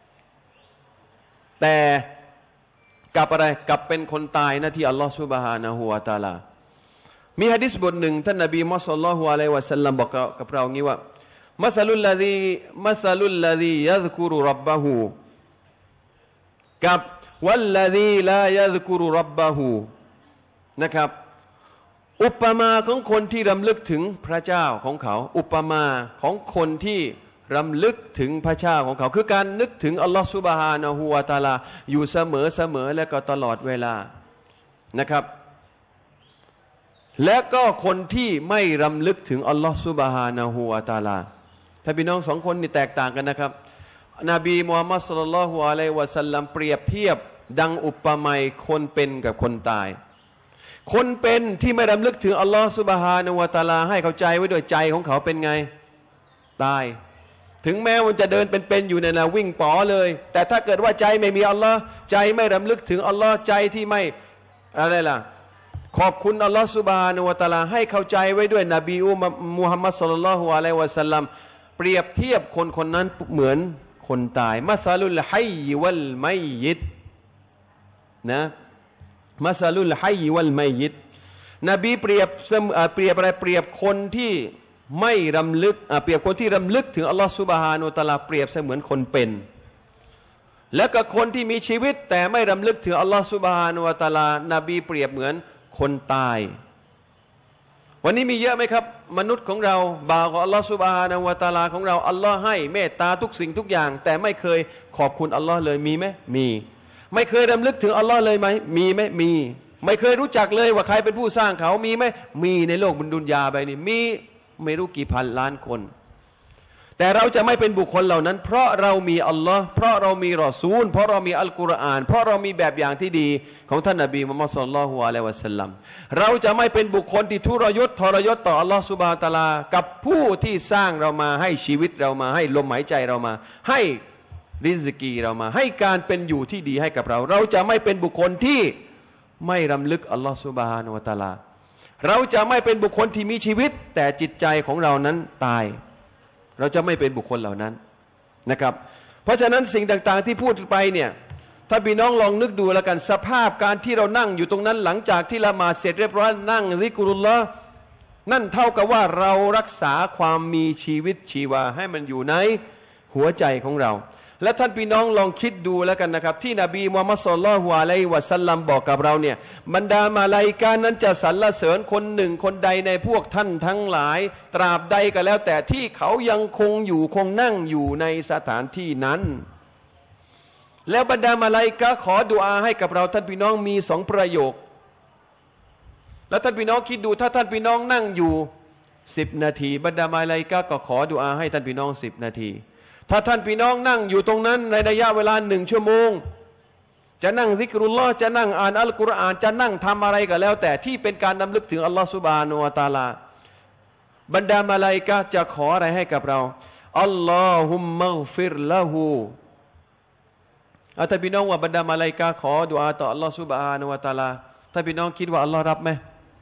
แต่กับอะไรกับเป็นคนตายนะที่อัลลอฮฺซุบฮานะฮูวะตะอาลามีหะดีษบทหนึ่งท่านนบีมุฮัมมัดศ็อลลัลลอฮุอะลัยฮิวะซัลลัมบอกกับเรางี้ว่ามัสลุลลซีมัสลุลลซียัซกุรุร็อบบะฮูกับวัลลซีลายัซกุรุร็อบบะฮูนะครับอุปมาของคนที่รำลึกถึงพระเจ้าของเขาอุปมาของคนที่รำลึกถึงพระเจ้าของเขาคือการนึกถึงอัลลอฮฺซุบฮานะฮูวะตะอาลาอยู่เสมอเสมอและก็ตลอดเวลานะครับและก็คนที่ไม่รำลึกถึงอัลลอฮฺซุบฮานะฮูวะตะอาลาถ้าพี่น้องสองคนนี่แตกต่างกันนะครับนบีมุฮัมมัดศ็อลลัลลอฮุอะลัยฮิวะซัลลัมเปรียบเทียบดังอุปมาคนเป็นกับคนตายคนเป็นที่ไม่รำลึกถึงอัลลอฮฺซุบฮานะฮูวะตะอาลาให้เข้าใจไว้ด้วยใจของเขาเป็นไงตายถึงแม้มันจะเดินเป็นๆอยู่ในนะวิ่งป๋อเลยแต่ถ้าเกิดว่าใจไม่มีอัลลอฮ์ใจไม่รำลึกถึงอัลลอฮ์ใจที่ไม่อะไรล่ะขอบคุณอัลลอฮ์ซุบฮานะฮูวะตะอาลาให้เข้าใจไว้ด้วยนบีมุฮัมมัดศ็อลลัลลอฮุอะลัยฮิวะซัลลัมเปรียบเทียบคนคนนั้นเหมือนคนตายมัสลุลฮัยวัลมัยยิตนะมัสลุลฮัยวัลมัยยิตนบีเปรียบเปรียบอะไรเปรียบคนที่ไม่รำลึกเปรียบคนที่รำลึกถึงอัลลอฮฺซุบฮานะฮูวะตะอาลาเปรียบเสมือนคนเป็นและก็คนที่มีชีวิตแต่ไม่รำลึกถึงอัลลอฮฺซุบฮานะฮูวะตะอาลานบีเปรียบเหมือนคนตายวันนี้มีเยอะไหมครับมนุษย์ของเราบ่าวของอัลลอฮฺซุบฮานะฮูวะตะอาลาของเราอัลลอฮ์ให้เมตตาทุกสิ่งทุกอย่างแต่ไม่เคยขอบคุณอัลลอฮ์เลยมีไหมมีไม่เคยรำลึกถึงอัลลอฮ์เลยไหมมีไหมมีไม่เคยรู้จักเลยว่าใครเป็นผู้สร้างเขามีไหมมีในโลกบนดุนยาใบนี้มีไม่รู้กี่พันล้านคนแต่เราจะไม่เป็นบุคคลเหล่านั้นเพราะเรามีอัลลอฮ์เพราะเรามีรอซูลเพราะเรามีอัลกุรอานเพราะเรามีแบบอย่างที่ดีของท่านนบีมุฮัมมัดศ็อลลัลลอฮุอะลัยฮิวะซัลลัมเราจะไม่เป็นบุคคลที่ทุรยศทรยศต่ออัลลอฮ์ซุบฮานะฮูวะตะอาลากับผู้ที่สร้างเรามาให้ชีวิตเรามาให้ลมหายใจเรามาให้ริซกีเรามาให้การเป็นอยู่ที่ดีให้กับเราเราจะไม่เป็นบุคคลที่ไม่รำลึกอัลลอฮ์ซุบฮานะฮูวะตะอาลาเราจะไม่เป็นบุคคลที่มีชีวิตแต่จิตใจของเรานั้นตายเราจะไม่เป็นบุคคลเหล่านั้นนะครับเพราะฉะนั้นสิ่งต่างๆที่พูดไปเนี่ยถ้าพี่น้องลองนึกดูแล้วกันสภาพการที่เรานั่งอยู่ตรงนั้นหลังจากที่ละหมาดเสร็จเรียบร้อยนั่งซิกรุลลอฮ์นั่นเท่ากับว่าเรารักษาความมีชีวิตชีวาให้มันอยู่ในหัวใจของเราและท่านพี่น้องลองคิดดูแล้วกันนะครับที่นบีมุฮัมมัดศ็อลลัลลอฮุอะลัยฮิวะซัลลัมบอกกับเราเนี่ยบรรดามาลาอิกะฮ์นั้นจะสรรเสริญคนหนึ่งคนใดในพวกท่านทั้งหลายตราบใดก็แล้วแต่ที่เขายังคงอยู่คงนั่งอยู่ในสถานที่นั้นแล้วบรรดามาลาอิกะฮ์ขอดุอาให้กับเราท่านพี่น้องมีสองประโยคแล้วท่านพี่น้องคิดดูถ้าท่านพี่น้องนั่งอยู่สิบนาทีบรรดามาลาอิกะฮ์ก็ขอดุอาให้ท่านพี่น้องสิบนาทีถ้าท่านพี่น้องนั่งอยู่ตรงนั้นในระยะเวลาหนึ่งชั่วโมงจะนั่งซิกรุลลอฮ์จะนั่งอ่านอัลกุรอานจะนั่งทำอะไรก็แล้วแต่ที่เป็นการนำลึกถึงอัลลอฮ์ซุบฮานะฮูวะตะอาลาบรรดามาลาอิกะฮ์จะขออะไรให้กับเราอัลลอฮุมมัฆฟิรละฮูท่านพี่น้องว่าบรรดามาลาอิกะฮ์ขอดุอาต่ออัลลอฮ์ซุบฮานะฮูวะตะอาลาท่านพี่น้องคิดว่าอัลลอฮ์รับไหม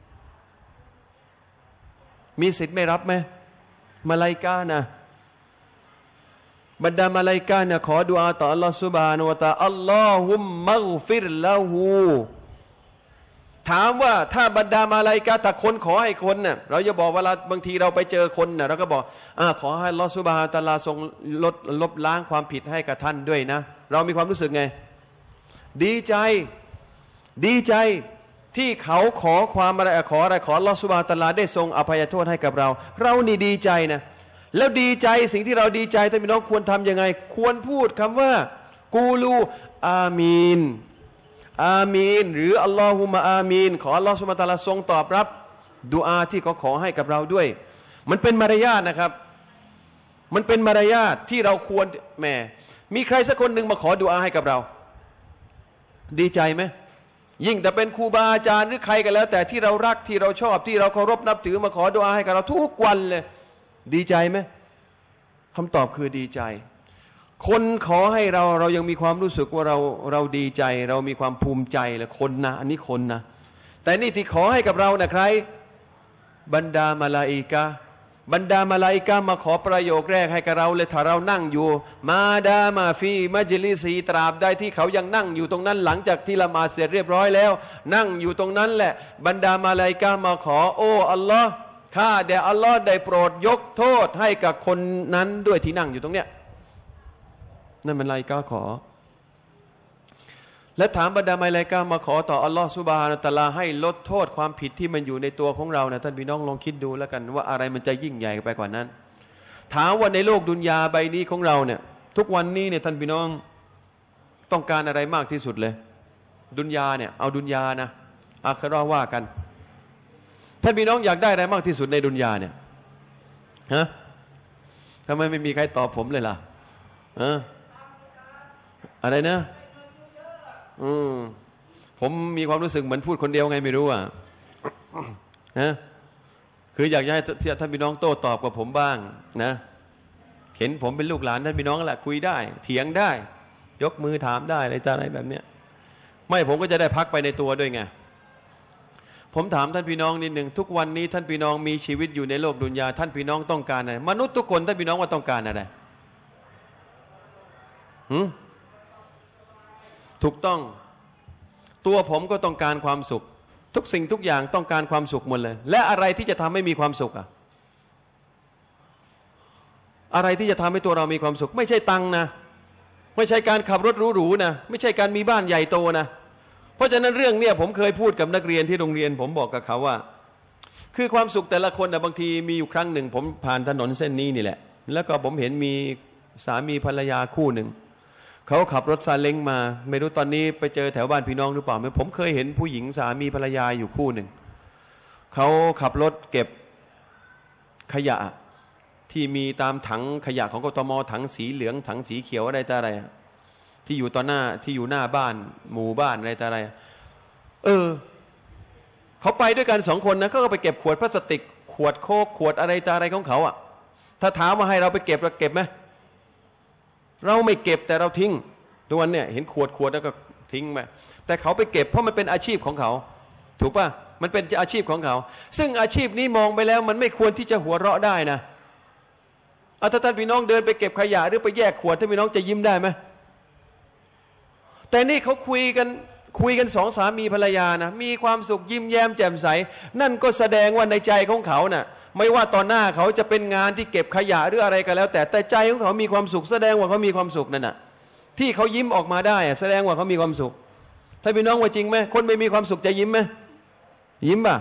มีสิทธิ์ไม่รับไหมมาลาอิกะฮ์นะบรรดามาลาอิกะฮ์เนี่ยขอดุอาต่ออัลลอฮฺซุบฮานะฮูวะตะอาลาอัลลอฮุมมัฆฟิรละฮูถามว่าถ้าบรรดามาลาอิกะฮ์ถ้าคนขอให้คนเนี่ยเราจะบอกเวลาบางทีเราไปเจอคนเนี่ยเราก็บอกอ่าขอให้อัลลอฮฺซุบฮานะฮูวะตะอาลาทรงลดลบล้างความผิดให้กับท่านด้วยนะเรามีความรู้สึกไงดีใจดีใจที่เขาขอความอะไรขออะไรขออัลลอฮฺซุบฮานะฮูวะตะอาลาได้ทรงอภัยโทษให้กับเราเรานี่ดีใจนะแล้วดีใจสิ่งที่เราดีใจท่านพี่น้องควรทำยังไงควรพูดคำว่ากูลูอามีนอามีนหรืออัลลอฮุมะอามีนขออัลลอฮฺซุบฮานะฮูวะตะอาลาทรงตอบรับดุอาที่เขาขอให้กับเราด้วยมันเป็นมารยาทนะครับมันเป็นมารยาทที่เราควรแหมมีใครสักคนหนึ่งมาขอดุอาให้กับเราดีใจไหมยิ่งแต่เป็นครูบาอาจารย์หรือใครก็แล้วแต่ที่เรารักที่เราชอบที่เราเคารพนับถือมาขอดุอาให้กับเราทุกวันเลยดีใจไหมคำตอบคือดีใจคนขอให้เราเรายังมีความรู้สึกว่าเราเราดีใจเรามีความภูมิใจเลยคนนะอันนี้คนนะแต่นี่ที่ขอให้กับเรานะใครบรรดามาลาอิกะฮ์บรรดามาลาอิกะฮ์มาขอประโยคแรกให้กับเราเลยถ้าเรานั่งอยู่มาดามาฟีมัจลิซีตราบได้ที่เขายังนั่งอยู่ตรงนั้นหลังจากที่ละหมาดเสร็จเรียบร้อยแล้วนั่งอยู่ตรงนั้นแหละบรรดามาลาอิกะฮ์มาขอโอ้อัลลอฮ์ข้าแด่อัลลอฮ์ได้โปรดยกโทษให้กับคนนั้นด้วยที่นั่งอยู่ตรงเนี้ยนั่นมันมาลาอิกะฮ์ขอและถามบรรดามาลาอิกะฮ์มาขอต่ออัลลอฮ์ซุบฮานะฮูวะตะอาลาให้ลดโทษความผิดที่มันอยู่ในตัวของเรานะท่านพี่น้องลองคิดดูแล้วกันว่าอะไรมันจะยิ่งใหญ่ไปกว่านั้นถามว่าในโลกดุนยาใบนี้ของเราเนี่ยทุกวันนี้เนี่ยท่านพี่น้องต้องการอะไรมากที่สุดเลยดุนยาเนี่ยเอาดุนยานะอาคิเราะห์ว่ากันท่านพี่น้องอยากได้อะไรมากที่สุดในดุนยาเนี่ยฮะทำไมไม่มีใครตอบผมเลยล่ะฮะอะไรนะอืมผมมีความรู้สึกเหมือนพูดคนเดียวไงไม่รู้อ่ะฮะคืออยากให้ท่านพี่น้องโต้ตอบกับผมบ้างนะเห็นผมเป็นลูกหลานท่านพี่น้องแหละคุยได้เถียงได้ยกมือถามได้อะไรต่างๆแบบเนี้ยไม่ผมก็จะได้พักไปในตัวด้วยไงผมถามท่านพี่น้องนิดหนึ่งทุกวันนี้ท่านพี่น้องมีชีวิตอยู่ในโลกดุนยาท่านพี่น้องต้องการอะไรมนุษย์ทุกคนท่านพี่น้องว่าต้องการอะไรหืมถูกต้องตัวผมก็ต้องการความสุขทุกสิ่งทุกอย่างต้องการความสุขหมดเลยและอะไรที่จะทำให้มีความสุขอ่ะอะไรที่จะทำให้ตัวเรามีความสุขไม่ใช่ตังค์นะไม่ใช่การขับรถหรูๆนะไม่ใช่การมีบ้านใหญ่โตนะเพราะฉะนั้นเรื่องเนี้ยผมเคยพูดกับนักเรียนที่โรงเรียนผมบอกกับเขาว่าคือความสุขแต่ละคนนะบางทีมีอยู่ครั้งหนึ่งผมผ่านถนนเส้นนี้นี่แหละแล้วก็ผมเห็นมีสามีภรรยาคู่หนึ่งเขาขับรถซาเล้งมาไม่รู้ตอนนี้ไปเจอแถวบ้านพี่น้องหรือเปล่าผมเคยเห็นผู้หญิงสามีภรรยาอยู่คู่หนึ่งเขาขับรถเก็บขยะที่มีตามถังขยะของกทมถังสีเหลืองถังสีเขียวอะไรต่ออะไรที่อยู่ต่อหน้าที่อยู่หน้าบ้านหมู่บ้านอะไรต่ออะไรเออเขาไปด้วยกันสองคนนะเขาก็ไปเก็บขวดพลาสติกขวดโค้กขวดอะไรต่ออะไรของเขาอ่ะถ้าถามว่าให้เราไปเก็บเราเก็บไหมเราไม่เก็บแต่เราทิ้งทุกวันเนี่ยเห็นขวดขวดแล้วก็ทิ้งไปแต่เขาไปเก็บเพราะมันเป็นอาชีพของเขาถูกป่ะมันเป็นอาชีพของเขาซึ่งอาชีพนี้มองไปแล้วมันไม่ควรที่จะหัวเราะได้นะเอาถ้าท่านพี่น้องเดินไปเก็บขยะหรือไปแยกขวดท่านพี่น้องจะยิ้มได้ไหมแต่นี่เขาคุยกันคุยกันสองสามีภรรยานะมีความสุขยิ้มแย้มแจ่มใสนั่นก็แสดงว่าในใจของเขาน่ะไม่ว่าตอนหน้าเขาจะเป็นงานที่เก็บขยะหรืออะไรก็แล้วแต่แต่ใจของเขามีความสุขแสดงว่าเขามีความสุขนั่นน่ะที่เขายิ้มออกมาได้แสดงว่าเขามีความสุขถ้าพี่น้องว่าจริงไหมคนไม่มีความสุขจะยิ้มไหมยิ้มป่ะ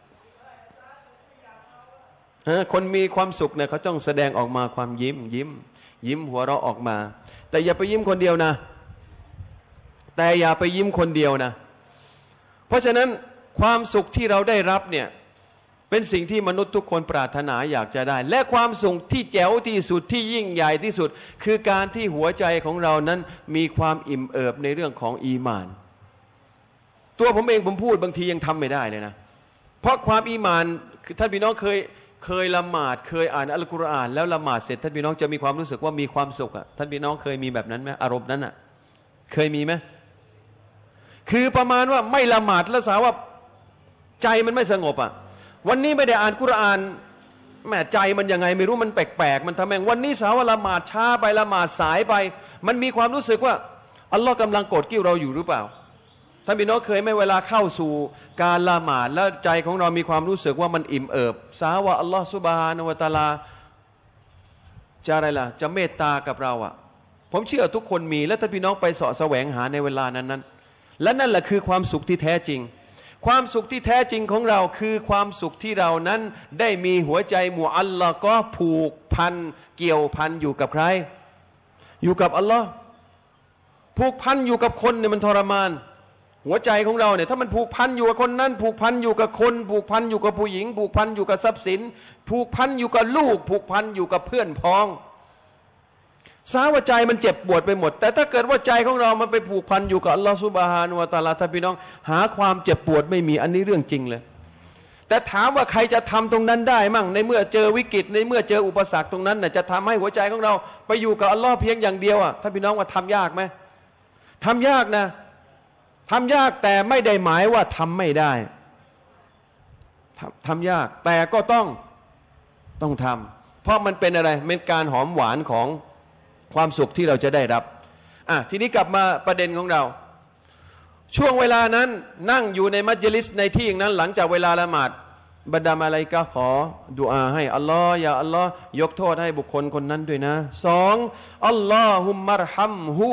คนมีความสุขเนี่ยเขาต้องแสดงออกมาความยิ้มยิ้มยิ้มหัวเราะออกมาแต่อย่าไปยิ้มคนเดียวนะแต่อย่าไปยิ้มคนเดียวนะเพราะฉะนั้นความสุขที่เราได้รับเนี่ยเป็นสิ่งที่มนุษย์ทุกคนปรารถนาอยากจะได้และความสุขที่แจ๋วที่สุดที่ยิ่งใหญ่ที่สุดคือการที่หัวใจของเรานั้นมีความอิ่มเอิบในเรื่องของอีหม่านตัวผมเองผมพูดบางทียังทำไม่ได้เลยนะเพราะความอีหม่านท่านพี่น้องเคยเคยละหมาดเคยอ่านอัลกุรอานแล้วละหมาดเสร็จท่านพี่น้องจะมีความรู้สึกว่ามีความสุขอ่ะท่านพี่น้องเคยมีแบบนั้นไหมอารมณ์นั้นอ่ะเคยมีไหมคือประมาณว่าไม่ละหมาดแล้วสาวว่าใจมันไม่สงบอ่ะวันนี้ไม่ได้อ่านกุรอานแม่ใจมันยังไงไม่รู้มันแปลกๆมันทำไมวันนี้สาวว่าละหมาดช้าไปละหมาดสายไปมันมีความรู้สึกว่าอัลลอฮ์กำลังโกรธกิ้วเราอยู่หรือเปล่าท่านพี่น้องเคยไหมเวลาเข้าสู่การละหมาดแล้วใจของเรามีความรู้สึกว่ามันอิ่มเอิบสาวว่าอัลลอฮ์ซุบฮานะฮูวะตะอาลาจะอะไรล่ะจะเมตตากับเราอ่ะผมเชื่อทุกคนมีและท่านพี่น้องไปเสาะแสวงหาในเวลานั้นๆและนั่นแหละคือความสุขที่แท้จริงความสุขที่แท้จริงของเราคือความสุขที่เรานั้นได้มีหัวใจมุอัลลอฮ์ก็ผูกพันเกี่ยวพันอยู่กับใครอยู่กับอัลลอฮ์ผูกพันอยู่กับคนเนี่ยมันทรมานหัวใจของเราเนี่ยถ้ามันผูกพันอยู่กับคนนั้นผูกพันอยู่กับคนผูกพันอยู่กับผู้หญิงผูกพันอยู่กับทรัพย์สินผูกพันอยู่กับลูกผูกพันอยู่กับเพื่อนพ้องสาวใจมันเจ็บปวดไปหมดแต่ถ้าเกิดว่าใจของเรามันไปผูกพันอยู่กับอัลลอฮฺซุบฮานะฮูวะตะอาลาท่านพี่น้องหาความเจ็บปวดไม่มีอันนี้เรื่องจริงเลยแต่ถามว่าใครจะทำตรงนั้นได้มั่งในเมื่อเจอวิกฤตในเมื่อเจออุปสรรคตรงนั้นน่ะจะทำให้หัวใจของเราไปอยู่กับอัลลอฮ์เพียงอย่างเดียวอ่ะท่านพี่น้องว่าทำยากไหมทำยากนะทำยากแต่ไม่ได้หมายว่าทำไม่ได้ทำทำยากแต่ก็ต้องต้องทำเพราะมันเป็นอะไรเป็นการหอมหวานของความสุขที่เราจะได้รับอ่ะทีนี้กลับมาประเด็นของเราช่วงเวลานั้นนั่งอยู่ในมัจลิสในที่อย่างนั้นหลังจากเวลาละหมาดบรรดามาลาอิกะฮ์ขอดุอาให้อัลลอฮ์อย่าอัลลอฮ์ยกโทษให้บุคคลคนนั้นด้วยนะสองอัลลอฮุมมัรฮัมฮู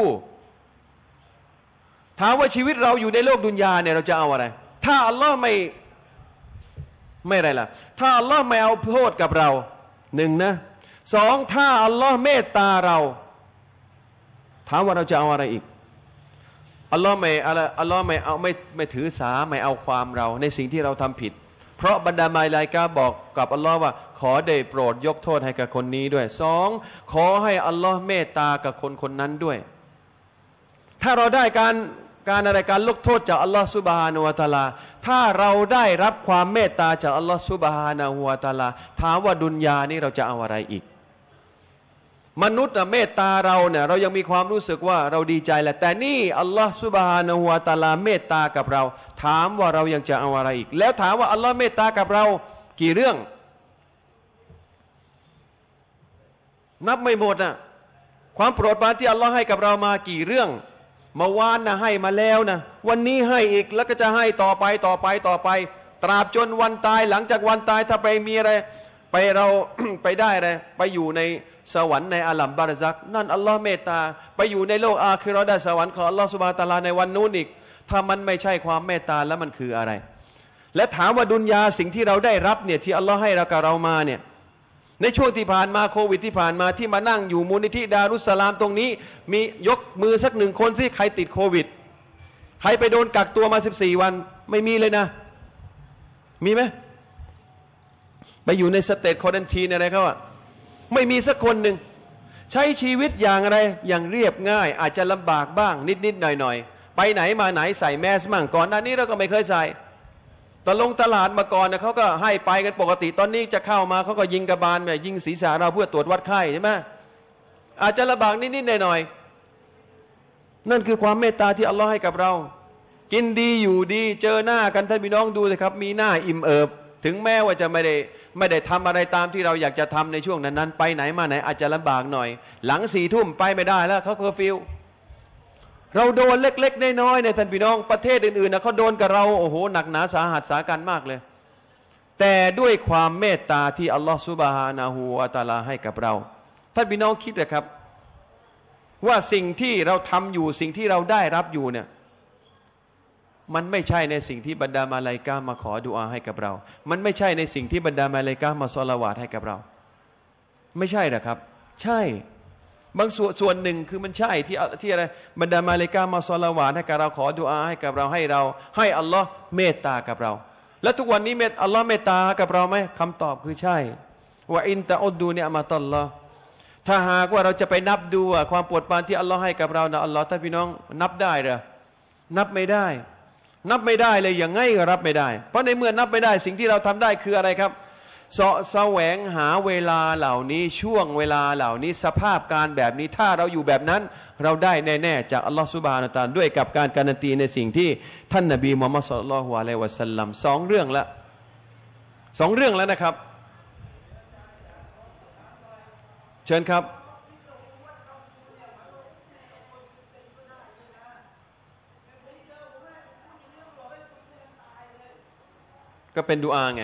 ถามว่าชีวิตเราอยู่ในโลกดุนยาเนี่ยเราจะเอาอะไร ถ้าอัลลอฮ์ไม่ไม่อะไรล่ะถ้าอัลลอฮ์ไม่เอาโทษกับเราหนึ่งนะสองถ้าอัลลอฮ์เมตตาเราถามว่าเราจะเอาอะไรอีกอัลลอฮ์ไม่อะไรอัลลอฮ์ไม่เอาไม่ไม่ถือสาไม่เอาความเราในสิ่งที่เราทำผิดเพราะบรรดามาลาอิกะฮ์บอกกับอัลลอฮ์ว่าขอได้โปรดยกโทษให้กับคนนี้ด้วยสองขอให้อัลลอฮ์เมตตากับคนคนนั้นด้วยถ้าเราได้การการอะไรการลดโทษจากอัลลอฮ์ซุบฮานะฮูวะตะอาลาถ้าเราได้รับความเมตตาจากอัลลอฮ์ซุบฮานะฮูวะตะอาลาถามว่าดุนยานี่เราจะเอาอะไรอีกมนุษย์เมตตาเราเนี่ยเรายังมีความรู้สึกว่าเราดีใจแหละแต่นี่อัลลอฮ์ซุบฮานะฮูวะตะอาลาเมตตากับเราถามว่าเรายังจะเอาอะไรอีกแล้วถามว่าอัลลอฮ์เมตตากับเรากี่เรื่องนับไม่หมดอ่ะความโปรดปรานที่อัลลอฮ์ให้กับเรามากี่เรื่องเมื่อวานนะให้มาแล้วนะวันนี้ให้อีกแล้วก็จะให้ต่อไปต่อไปต่อไปตราบจนวันตายหลังจากวันตายถ้าไปมีอะไรไปเรา ไปได้อะไรไปอยู่ในสวรรค์ในอาลัมบารซักนั่นอัลลอฮ์เมตตาไปอยู่ในโลกอาคิเราะห์ได้สวรรค์ของอัลลอฮ์ซุบฮานะฮูวะตะอาลาในวันนู้นอีกถ้ามันไม่ใช่ความเมตตาแล้วมันคืออะไรและถามว่าดุนยาสิ่งที่เราได้รับเนี่ยที่อัลลอฮ์ให้เรากับเรามาเนี่ยในในช่วงที่ผ่านมาโควิดที่ผ่านมาที่มานั่งอยู่มูลนิธิดารุสสลามตรงนี้มียกมือสักหนึ่งคนสิใครติดโควิดใครไปโดนกักตัวมาสิบสี่วันไม่มีเลยนะมีไหมไปอยู่ในสเตทควอรันทีนอะไรเขาอะไม่มีสักคนหนึ่งใช้ชีวิตอย่างอะไรอย่างเรียบง่ายอาจจะลำบากบ้างนิดๆหน่อยๆไปไหนมาไหนใส่แมสมั่งก่อนหน้านี้เราก็ไม่เคยใส่ตอนลงตลาดมาก่อนนะเขาก็ให้ไปกันปกติตอนนี้จะเข้ามาเขาก็ยิงกระบาลแบบยิงศีรษะเราเพื่อตรวจวัดไข้ใช่ไหมอาจจะลำบากนิดๆหน่อยๆนั่นคือความเมตตาที่อัลลอฮ์ให้กับเรากินดีอยู่ดีเจอหน้ากันท่านพี่น้องดูสิครับมีหน้าอิ่มเอิบถึงแม้ว่าจะไม่ได้ไม่ได้ทำอะไรตามที่เราอยากจะทำในช่วงนั้นๆไปไหนมาไหนอาจจะลำบากหน่อยหลังสี่ทุ่มไปไม่ได้แล้วเขาเคอร์ฟิวเราโดนเล็กๆน้อยๆในท่านพี่น้องประเทศอื่นๆนะเขาโดนกับเราโอ้โหหนักหนาสาหัสสากันมากเลยแต่ด้วยความเมตตาที่อัลลอฮฺซุบฮานะฮูวะตะอาลาให้กับเราท่านพี่น้องคิดนะครับว่าสิ่งที่เราทำอยู่สิ่งที่เราได้รับอยู่เนี่ยมันไม่ใช่ในสิ่งที่บรรดามาลาอิกะฮ์มาขอดุอาให้กับเรามันไม่ใช่ในสิ่งที่บรรดามาลาอิกะฮ์มาศอลาวาตให้กับเราไม่ใช่หรอครับใช่บางส่วนส่วนหนึ่งคือมันใช่ที่ที่อะไรบรรดามาลาอิกะฮ์มาศอลาวาตให้กับเราขอดุอาให้กับเราให้เราให้อัลลอฮ์เมตตากับเราและทุกวันนี้เมตอัลลอฮ์เมตตากับเราไหมคำตอบคือใช่ว่าอินตะอุดดูเนียมะตัลลอฮ์ถ้าหากว่าเราจะไปนับดูความโปรดปรานที่อัลลอฮ์ให้กับเรานะอัลลอฮ์ท่านพี่น้องนับได้เหรอนับไม่ได้นับไม่ได้เลยอย่างไงก็รับไม่ได้เพราะในเมื่อนับไม่ได้สิ่งที่เราทำได้คืออะไรครับเสาะแสวงหาเวลาเหล่านี้ช่วงเวลาเหล่านี้สภาพการแบบนี้ถ้าเราอยู่แบบนั้นเราได้แน่ๆจากอัลลอฮฺซุบฮานะฮูวะตะอาลาด้วยกับการการันตีในสิ่งที่ท่านนบีมุฮัมมัดศ็อลลัลลอฮุอะลัยฮิวะซัลลัมสองเรื่องละสองเรื่องแล้วนะครับเชิญครับก็เป็นดุอาไง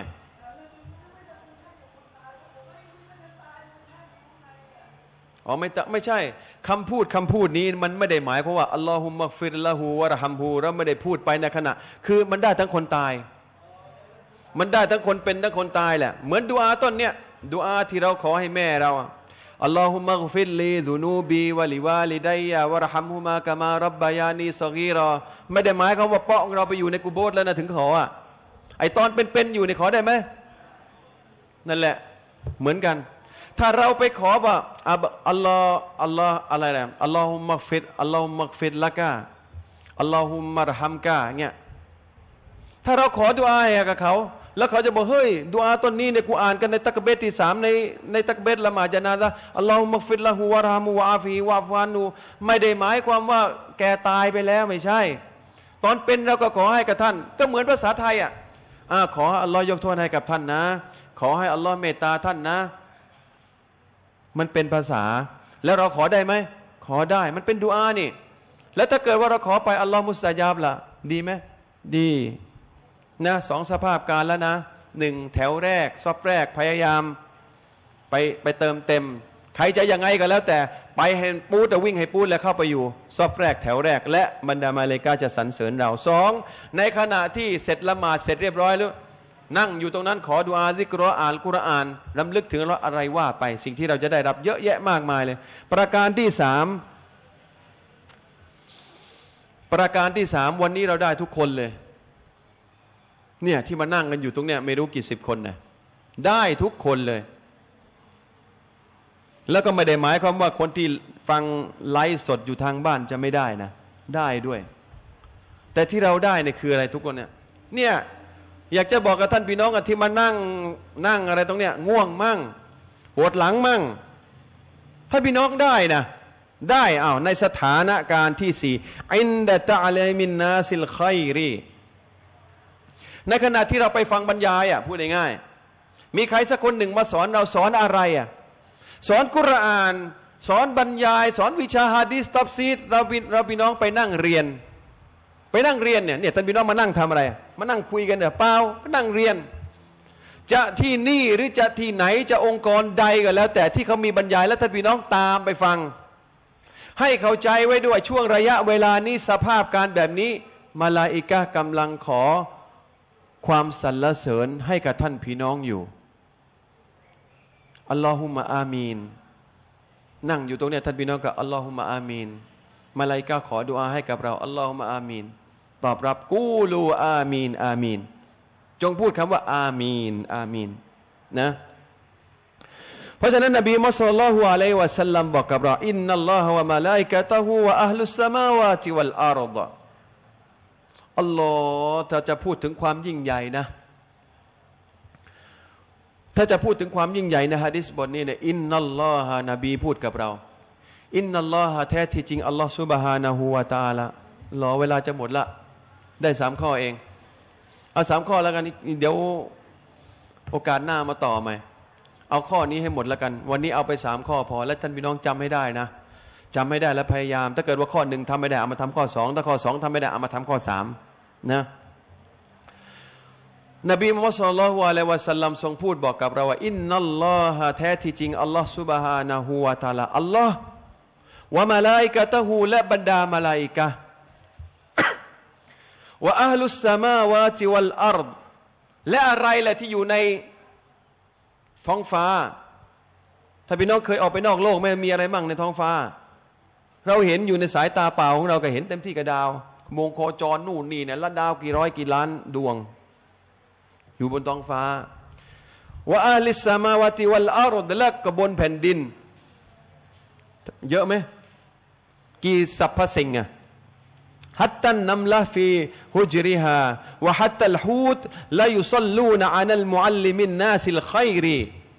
อ๋อไม่ไม่ใช่คำพูดคำพูดนี้มันไม่ได้หมายความว่าอัลลอฮุมักฟิรละฮูวะเราะฮัมฮูเราไม่ได้พูดไปในขณะคือมันได้ทั้งคนตายมันได้ทั้งคนเป็นทั้งคนตายแหละเหมือนดุอาต้นเนี้ยดุอาที่เราขอให้แม่เราอัลลอฮุมักฟิรลีซุนูบีวะลิวาลิดัยยะวะเราะฮัมฮุมากะมารับบายานีศอกีรอไม่ได้หมายความว่าเปาะเราไปอยู่ในกุโบร์แล้วนะถึงขออ่ะไอตอนเป็นๆอยู่ในขอได้ไหมนั่นแหละเหมือนกันถ้าเราไปขอว่าอัลลอฮ์อัลลอฮ์อะไรนะอัลลอฮุมักฟิรอัลลอฮุมักฟิรละกะอัลลอฮุมะรฮัมกะเงี้ยถ้าเราขอดุอาให้กับเขาแล้วเขาจะบอกเฮ้ยดุอาต้นนี้เนี่ยกูอ่านกันในตักเบตที่สามในในตักเบตละหมาดญะนาซะฮ์อัลลอฮุมักฟิรละฮูวะเราะฮมุวะอาฟีวะฟานูไม่ได้หมายความว่าแกตายไปแล้วไม่ใช่ตอนเป็นเราก็ขอให้กับท่านก็เหมือนภาษาไทยอ่ะอ่าขออัลลอฮ์ยกโทษให้กับท่านนะขอให้อัลลอฮ์เมตตาท่านนะมันเป็นภาษาแล้วเราขอได้ไหมขอได้มันเป็นดุอานี่แล้วถ้าเกิดว่าเราขอไปอัลลอฮ์มุสตะญาบล่ะดีไหมดีนะสองสภาพการแล้วนะหนึ่งแถวแรกซอบแรกพยายามไปไปเติมเต็มใครจะยังไงก็แล้วแต่ไปให้ปูดแต่วิ่งให้ปูดแล้วเข้าไปอยู่ซอบแรกแถวแรกและบรรดามาเลกาจะสรรเสริญเราสองในขณะที่เสร็จละหมาดเสร็จเรียบร้อยแล้วนั่งอยู่ตรงนั้นขอดุอาซิกรออ่านกุรอานรำลึกถึงเราอะไรว่าไปสิ่งที่เราจะได้รับเยอะแยะมากมายเลยประการที่สามประการที่สามวันนี้เราได้ทุกคนเลยเนี่ยที่มานั่งกันอยู่ตรงเนี้ยไม่รู้กี่สิบคนนะได้ทุกคนเลยแล้วก็ไม่ได้หมายความว่าคนที่ฟังไลฟ์สดอยู่ทางบ้านจะไม่ได้นะได้ด้วยแต่ที่เราได้เนี่ยคืออะไรทุกคนเนี่ยเนี่ยอยากจะบอกกับท่านพี่น้องที่มานั่งนั่งอะไรตรงเนี้ยง่วงมั่งปวดหลังมั่งถ้าพี่น้องได้นะได้อ้าวในสถานการณ์ที่สี่อินดะตะอะลัยมินนาซิลค็อยรีในขณะที่เราไปฟังบรรยายอ่ะพูดง่ายๆมีใครสักคนหนึ่งมาสอนเราสอนอะไรอ่ะสอนกุรอานสอนบรรยายสอนวิชาฮะดีษตัฟซีรเราเราพี่น้องไปนั่งเรียนไปนั่งเรียนเนี่ยเนี่ยท่านพี่น้องมานั่งทำอะไรมานั่งคุยกันเนี่ยเปล่ามานั่งเรียนจะที่นี่หรือจะที่ไหนจะองค์กรใดก็แล้วแต่ที่เขามีบรรยายแล้วท่านพี่น้องตามไปฟังให้เข้าใจไว้ด้วยช่วงระยะเวลานี้สภาพการแบบนี้มาลาอิกะฮ์กำลังขอความสรรเสริญให้กับท่านพี่น้องอยู่อัลลอฮุมะอามีนนั่งอยู่ตรงเนี้ยท่านพี่น้องกับอัลลอฮุมะอามีนมาลาอิกะฮ์ขอดุอาให้กับเราอัลลอฮุมะอามีนตอบรับกูลูอามีนอามีนจงพูดคำว่าอามีนอามีนนะเพราะฉะนั้นนบีมุฮัมมัดศ็อลลัลลอฮุอะลัยฮิวะซัลลัมบอกกับเราอินนัลลอฮะวะมะลาอิกะตุฮุวะอะฮลุสสมาวาติวัลอาร์ฎอัลลอฮ์ถ้าจะพูดถึงความยิ่งใหญ่นะถ้าจะพูดถึงความยิ่งใหญ่ในหะดีษบทนี้เนี่ยอินนัลลอฮะนบีพูดกับเราอินนัลลอฮะแท้ที่จริงอัลลอฮ์ซุบฮานะฮูวะตะอาลารอเวลาจะหมดละได้สามข้อเองเอาสามข้อแล้วกันเดี๋ยวโอกาสหน้ามาต่อใหม่เอาข้อนี้ให้หมดแล้วกันวันนี้เอาไปสามข้อพอและท่านพี่น้องจำให้ได้นะจำไม่ได้แล้วพยายามถ้าเกิดว่าข้อหนึ่งทำไม่ได้เอามาทำข้อสองถ้าข้อสองทำไม่ได้เอามาทำข้อสามนะนบีมุฮัมมัดศ็อลลัลลอฮุอะลัยฮิวะซัลลัมทรงพูดบอกกับเราว่าอินนัลลอฮะแท้ที่จริงอัลลอฮ์ซุบฮานะฮูวะตะอาลาอัลลอฮ์วะมะลาอิกะตุฮูและบรรดามะลาอิกะฮ์วะอะฮลุสสมาวาติวัลอัรฎและอะไรแหละที่อยู่ในท้องฟ้าถ้าพี่น้องเคยออกไปนอกโลกไหมมีอะไรมั่งในท้องฟ้าเราเห็นอยู่ในสายตาเปล่าของเราก็เห็นเต็มที่กับดาวโมงโคจรนู่นนี่เนี่ยละดาวกี่ร้อยกี่ล้านดวงอยู่บนท้องฟ้าวะอะลิสสมาวาติวัลอาร์ฎและก็บนแผ่นดินเยอะไหมกี่สรรพสิ่งอะฮัตตันนัมละฟีฮุจริฮาวะฮัตตัลฮูตลายุศ็อลลูนอะนัลมุอัลลิมินนาซิลค็อยร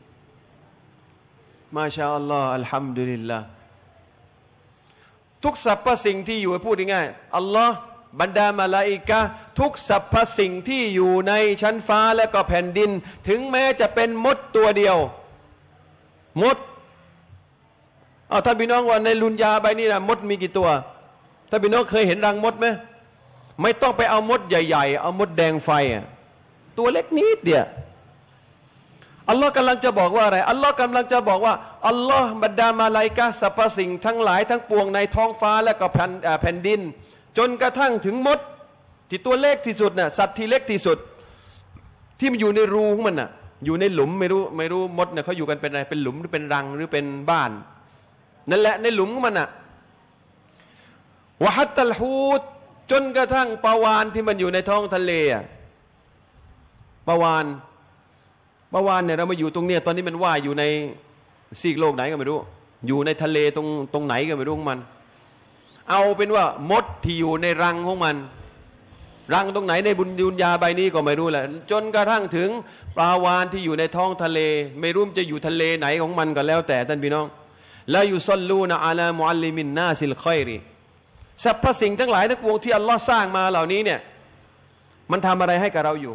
มาชาอัลลอฮ์อัลฮัมดุลิลลาห์ทุกสรรพสิ่งที่อยู่พูดง่ายๆอัลลอฮ์บรรดามะลาอิกะฮ์ทุกสรรพสิ่งที่อยู่ในชั้นฟ้าและก็แผ่นดินถึงแม้จะเป็นมดตัวเดียวมดเอาท่านพี่น้องว่าในลุนยาใบนี้นะมดมีกี่ตัวท่านพี่น้องเคยเห็นรังมดไหมไม่ต้องไปเอามดใหญ่ๆเอามดแดงไฟตัวเล็กนิดเดียวอัลลอฮ์กำลังจะบอกว่าอะไรอัลลอฮ์กำลังจะบอกว่าอัลลอฮ์บรรดามาลาอิกะฮ์สรรพสิ่งทั้งหลายทั้งปวงในท้องฟ้าและก็แผ่นแผ่นดินจนกระทั่งถึงมดที่ตัวเล็กที่สุดน่ะสัตว์ที่เล็กที่สุดที่มันอยู่ในรูของมันน่ะอยู่ในหลุมไม่รู้ไม่รู้มดเนี่ยเขาอยู่กันเป็นอะไรเป็นหลุมหรือเป็นรังหรือเป็นบ้านนั่นแหละในหลุมของมันน่ะวะฮัตตัลฮูตจนกระทั่งปลาวาฬที่มันอยู่ในท้องทะเลอะปลาวาฬปลาวาฬเนี่ยเรามาอยู่ตรงเนี้ยตอนนี้มันว่ายอยู่ในซีกโลกไหนก็ไม่รู้อยู่ในทะเลตรงตรงไหนก็ไม่รู้ของมันเอาเป็นว่ามดที่อยู่ในรังของมันรังตรงไหนในบุญยุนยาใบนี้ก็ไม่รู้แหละจนกระทั่งถึงปลาวาฬที่อยู่ในท้องทะเลไม่รู้จะอยู่ทะเลไหนของมันก็แล้วแต่ท่านพี่น้องลายุศ็อลลูนอะลามุอัลลิมินนาซิลค็อยรสรรพสิ่งทั้งหลายทั้งปวงที่อัลลอฮ์สร้างมาเหล่านี้เนี่ยมันทำอะไรให้กับเราอยู่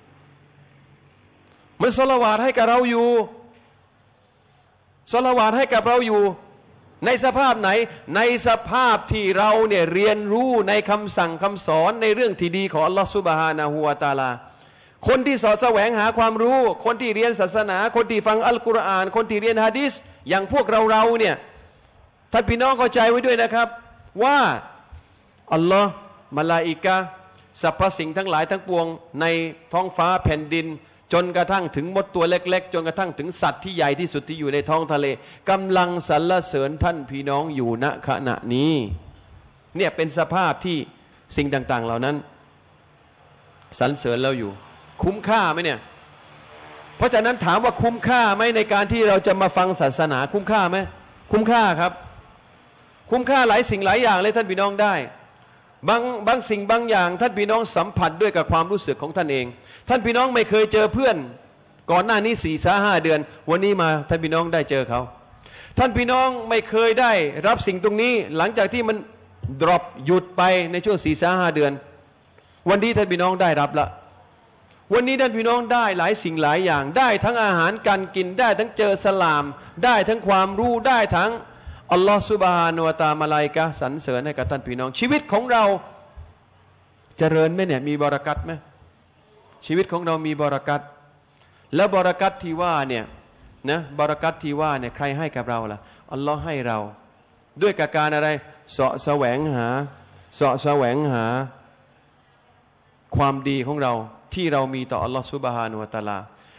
มันศอลาวาตให้กับเราอยู่ศอลาวาตให้กับเราอยู่ในสภาพไหนในสภาพที่เราเนี่ยเรียนรู้ในคำสั่งคำสอนในเรื่องที่ดีของอัลลอฮ์ซุบฮานะฮูวะตะอาลาคนที่สอดแสวงหาความรู้คนที่เรียนศาสนาคนที่ฟังอัลกุรอานคนที่เรียนหะดีษอย่างพวกเราเราเนี่ยท่านพี่น้องเข้าใจไว้ด้วยนะครับว่าอัลลอฮ์มะลาอิกะฮ์สรรพสิ่งทั้งหลายทั้งปวงในท้องฟ้าแผ่นดินจนกระทั่งถึงมดตัวเล็กๆจนกระทั่งถึงสัตว์ที่ใหญ่ที่สุดที่อยู่ในท้องทะเลกำลังสรรเสริญท่านพี่น้องอยู่ณขณะนี้เนี่ยเป็นสภาพที่สิ่งต่างๆเหล่านั้นสรรเสริญเราอยู่คุ้มค่าไหมเนี่ยเพราะฉะนั้นถามว่าคุ้มค่าไหมในการที่เราจะมาฟังศาสนาคุ้มค่าไหมคุ้มค่าครับคุ้มค่าหลายสิ่งหลายอย่างเลยท่านพี่น้องได้บางบางสิ่งบางอย่างท่านพี่น้องสัมผัสด้วยกับความรู้สึกของท่านเองท่านพี่น้องไม่เคยเจอเพื่อนก่อนหน้านี้สี่สาห้าเดือนวันนี้มาท่านพี่น้องได้เจอเขาท่านพี่น้องไม่เคยได้รับสิ่งตรงนี้หลังจากที่มันดรอปหยุดไปในช่วงสี่สาห้าเดือนวันนี้ท่านพี่น้องได้รับละวันนี้ท่านพี่น้องได้หลายสิ่งหลายอย่างได้ทั้งอาหารการกินได้ทั้งเจอสลามได้ทั้งความรู้ได้ทั้งอัลลอฮฺซุบฮานะฮูวะตะอาลามะลาอิกะฮ์สรรเสริญให้กับท่านพี่น้องชีวิตของเราเจริญไหมเนี่ยมีบารอกัตไหมชีวิตของเรามีบารอกัตแล้วบารอกัตที่ว่าเนี่ยนะบารอกัตที่ว่าเนี่ยใครให้กับเราล่ะอัลลอฮ์ให้เราด้วยกับการอะไรเสาะแสวงหาเสาะแสวงหาความดีของเราที่เรามีต่ออัลลอฮฺซุบฮานะฮูวะตะอาลา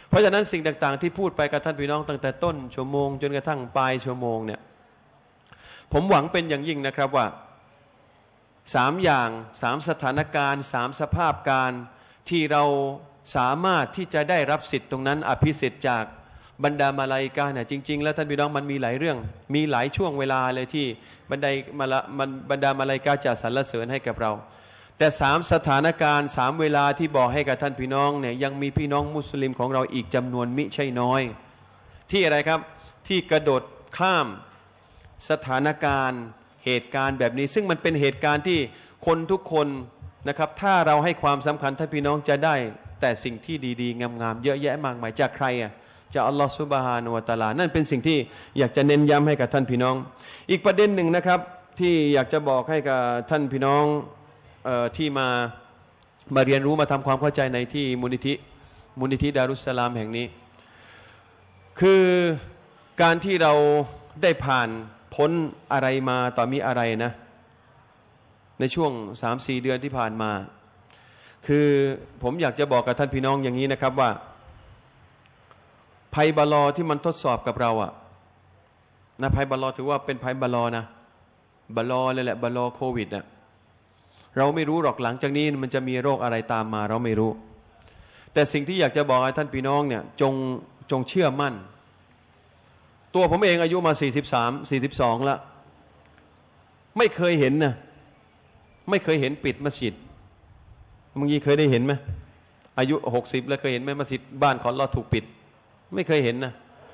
เพราะฉะนั้นสิ่งต่างๆที่พูดไปกับท่านพี่น้องตั้งแต่ต้นชั่วโมงจนกระทั่งปลายชั่วโมงเนี่ยผมหวังเป็นอย่างยิ่งนะครับว่าสามอย่างสามสถานการณ์สามสภาพการที่เราสามารถที่จะได้รับสิทธิ์ตรงนั้นอภิสิทธิ์จากบรรดามาลาอิกะฮ์เนี่ยจริงๆแล้วท่านพี่น้องมันมีหลายเรื่องมีหลายช่วงเวลาเลยที่บรรดามาลาบรรดามาลาอิกะฮ์จะสรรเสริญให้กับเราแต่สามสถานการณ์สามเวลาที่บอกให้กับท่านพี่น้องเนี่ยยังมีพี่น้องมุสลิมของเราอีกจำนวนมิใช่น้อยที่อะไรครับที่กระโดดข้ามสถานการณ์เหตุการณ์แบบนี้ซึ่งมันเป็นเหตุการณ์ที่คนทุกคนนะครับถ้าเราให้ความสำคัญท่านพี่น้องจะได้แต่สิ่งที่ดีๆงามๆเยอะแยะมากมายจากใครอ่ะจากอัลลอฮฺซุบฮานะฮูวะตะอาลานั่นเป็นสิ่งที่อยากจะเน้นย้ำให้กับท่านพี่น้องอีกประเด็นหนึ่งนะครับที่อยากจะบอกให้กับท่านพี่น้องเอ่อที่มามาเรียนรู้มาทำความเข้าใจในที่มูลนิธิมูลนิธิดารุสสลามแห่งนี้คือการที่เราได้ผ่านพ้นอะไรมาต่อมีอะไรนะในช่วง สามสี่ เดือนที่ผ่านมาคือผมอยากจะบอกกับท่านพี่น้องอย่างนี้นะครับว่าภัยบาลอที่มันทดสอบกับเราอะนะภัยบาลอถือว่าเป็นภัยบาลอนะบาลอเลยแหละบาลอโควิดอะเราไม่รู้หรอกหลังจากนี้มันจะมีโรคอะไรตามมาเราไม่รู้แต่สิ่งที่อยากจะบอกให้ท่านพี่น้องเนี่ยจงจงเชื่อมั่นตัวผมเองอายุมาสี่สิบสาม สี่สิบสองแล้วไม่เคยเห็นนะไม่เคยเห็นปิดมัสยิดมึงยี่เคยได้เห็นไหมอายุหกสิบแล้วเคยเห็นไหมมัสยิดบ้านของเราถูกปิดไม่เคยเห็นนะ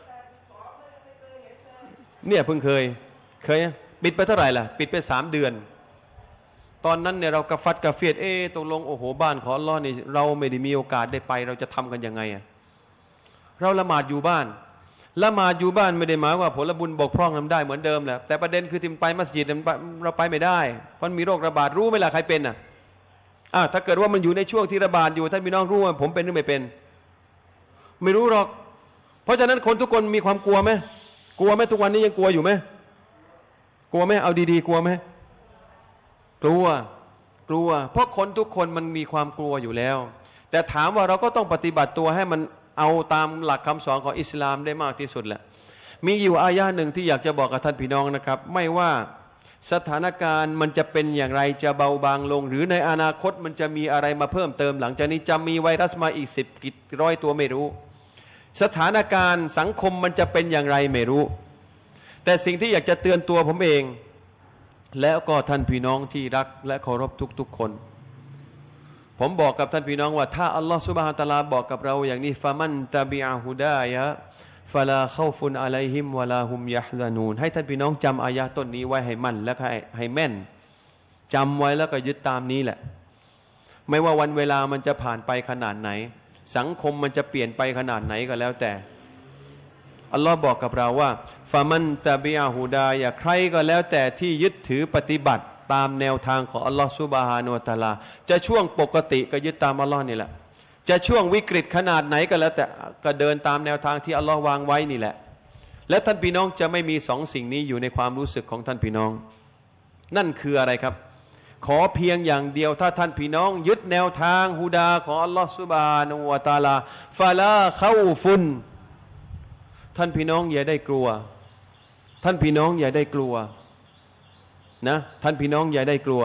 เนี่ยเพิ่งเคยเคยปิดไปเท่าไหร่ล่ะปิดไปสามเดือนตอนนั้นเนี่ยเรากระฟัดกระเฟียดเอ๊ะตกลงโอ้โหบ้านของอัลเลาะห์นี่เราไม่ได้มีโอกาสได้ไปเราจะทำกันยังไงอ่ะเราละหมาดอยู่บ้านละหมาดอยู่บ้านไม่ได้หมายว่าผลบุญบกพร่องทำได้เหมือนเดิมแหละแต่ประเด็นคือที่ไปมัสยิดเราไปไม่ได้เพราะมีโรคระบาดรู้ไหมล่ะใครเป็นอ่ะอ่ะถ้าเกิดว่ามันอยู่ในช่วงที่ระบาดอยู่ท่านพี่น้องรู้ว่าผมเป็นหรือไม่เป็นไม่รู้หรอกเพราะฉะนั้นคนทุกคนมีความกลัวไหมกลัวไหมทุกวันนี้ยังกลัวอยู่ไหมกลัวไหมเอาดีๆกลัวไหมกลัวกลัวเพราะคนทุกคนมันมีความกลัวอยู่แล้วแต่ถามว่าเราก็ต้องปฏิบัติตัวให้มันเอาตามหลักคำสอนของอิสลามได้มากที่สุดแหละมีอยู่อายะหนึ่งที่อยากจะบอกกับท่านพี่น้องนะครับไม่ว่าสถานการณ์มันจะเป็นอย่างไรจะเบาบางลงหรือในอนาคตมันจะมีอะไรมาเพิ่มเติมหลังจากนี้จะมีไวรัสมาอีกสิบกี่ร้อยตัวไม่รู้สถานการณ์สังคมมันจะเป็นอย่างไรไม่รู้แต่สิ่งที่อยากจะเตือนตัวผมเองแล้วก็ท่านพี่น้องที่รักและเคารพทุกๆคนผมบอกกับท่านพี่น้องว่าถ้าอัลลอฮฺซุบฮานะฮูวะตะอาลาบอกกับเราอย่างนี้ฟะมันตะบิอะฮุดายะฟะลาเข้าฟุนอะลัยฮิมวะลาฮุมยะฮซานูนให้ท่านพี่น้องจำอายะต้นนี้ไว้ให้มั่นและให้ให้แม่นจำไว้แล้วก็ยึดตามนี้แหละไม่ว่าวันเวลามันจะผ่านไปขนาดไหนสังคมมันจะเปลี่ยนไปขนาดไหนก็แล้วแต่อัลลอฮ์บอกกับเราว่าฟะมันตะบิอะฮุดายะใครก็แล้วแต่ที่ยึดถือปฏิบัติตามแนวทางของอัลลอฮ์ซุบฮานะฮูวะตะอาลาจะช่วงปกติก็ยึดตามอัลลอฮ์นี่แหละจะช่วงวิกฤตขนาดไหนก็แล้วแต่ก็เดินตามแนวทางที่อัลลอฮ์วางไว้นี่แหละและท่านพี่น้องจะไม่มีสองสิ่งนี้อยู่ในความรู้สึกของท่านพี่น้องนั่นคืออะไรครับขอเพียงอย่างเดียวถ้าท่านพี่น้องยึดแนวทางฮุดาของอัลลอฮ์ซุบฮานะฮูวะตะอาลาฟะลาเข้าฟุนท่านพี่น้องอย่าได้กลัวท่านพี่น้องอย่าได้กลัวนะท่านพี่น้องอย่าได้กลัว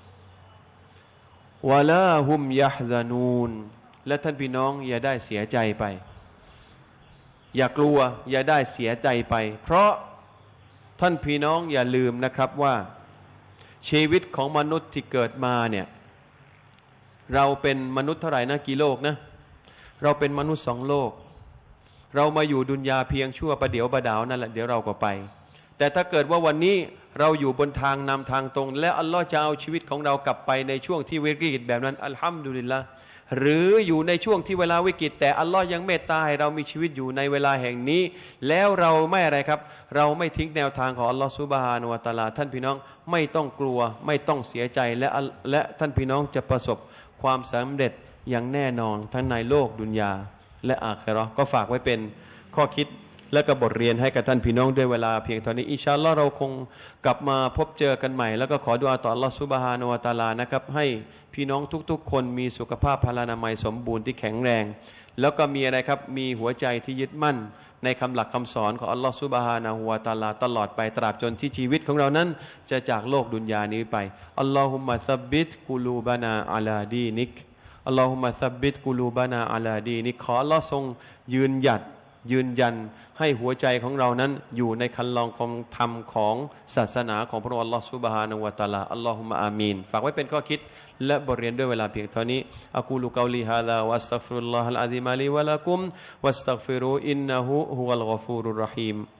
วะลาฮุมยะฮซานูนและท่านพี่น้องอย่าได้เสียใจไปอย่ากลัวอย่าได้เสียใจไปเพราะท่านพี่น้องอย่าลืมนะครับว่าชีวิตของมนุษย์ที่เกิดมาเนี่ยเราเป็นมนุษย์เท่าไหร่นะกี่โลกนะเราเป็นมนุษย์สองโลกเรามาอยู่ดุนยาเพียงชั่วประเดี๋ยวประดาวนั่นแหละเดี๋ยวเราก็ไปแต่ถ้าเกิดว่าวันนี้เราอยู่บนทางนำทางตรงและอัลลอฮ์จะเอาชีวิตของเรากลับไปในช่วงที่วิกฤตแบบนั้นอัลฮัมดุลิลละห์หรืออยู่ในช่วงที่เวลาวิกฤตแต่อัลลอฮ์ยังเมตตาให้เรามีชีวิตอยู่ในเวลาแห่งนี้แล้วเราไม่อะไรครับเราไม่ทิ้งแนวทางของอัลลอฮ์ซุบฮานะฮูวะตะอาลาท่านพี่น้องไม่ต้องกลัวไม่ต้องเสียใจและและท่านพี่น้องจะประสบความสำเร็จอย่างแน่นอนทั้งในโลกดุนยาและอาคิเราะห์ก็ฝากไว้เป็นข้อคิดและก็บทเรียนให้กับท่านพี่น้องด้วยเวลาเพียงเท่านี้อินชาอัลลอฮ์เราคงกลับมาพบเจอกันใหม่แล้วก็ขอดุอาต่ออัลลอฮ์ซุบฮานะฮูวะตะอาลานะครับให้พี่น้องทุกๆคนมีสุขภาพพลานามัยสมบูรณ์ที่แข็งแรงแล้วก็มีอะไรครับมีหัวใจที่ยึดมั่นในคำหลักคำสอนของอัลลอฮฺซุบฮานะฮูวะตะอาลาตลอดไปตราบจนที่ชีวิตของเรานั้นจะจากโลกดุนยานี้ไปอัลลอฮุมมะซับบิตกุลูบานาอะลาดีนิกอัลลอฮุมมะซับบิตกุลูบานาอะลาดีนิกขออัลลอฮ์ทรงยืนหยัดยืนยันให้หัวใจของเรานั้นอยู่ในคันลองของธรรมของศาสนาของพระองค์อัลลอฮฺซุบฮานะฮูวะตะอาลาอัลลอฮุมะอามีนฝากไว้เป็นข้อคิดและบทเรียนด้วยเวลาเพียงเท่านี้อะกูลุกอลีฮาซาวัสตัฆฟิรุลลอฮัลอะซีมะลีวะละกุมวัสตัฆฟิรูอินนะฮูฮุวัลฆอฟูรุรเราะฮีม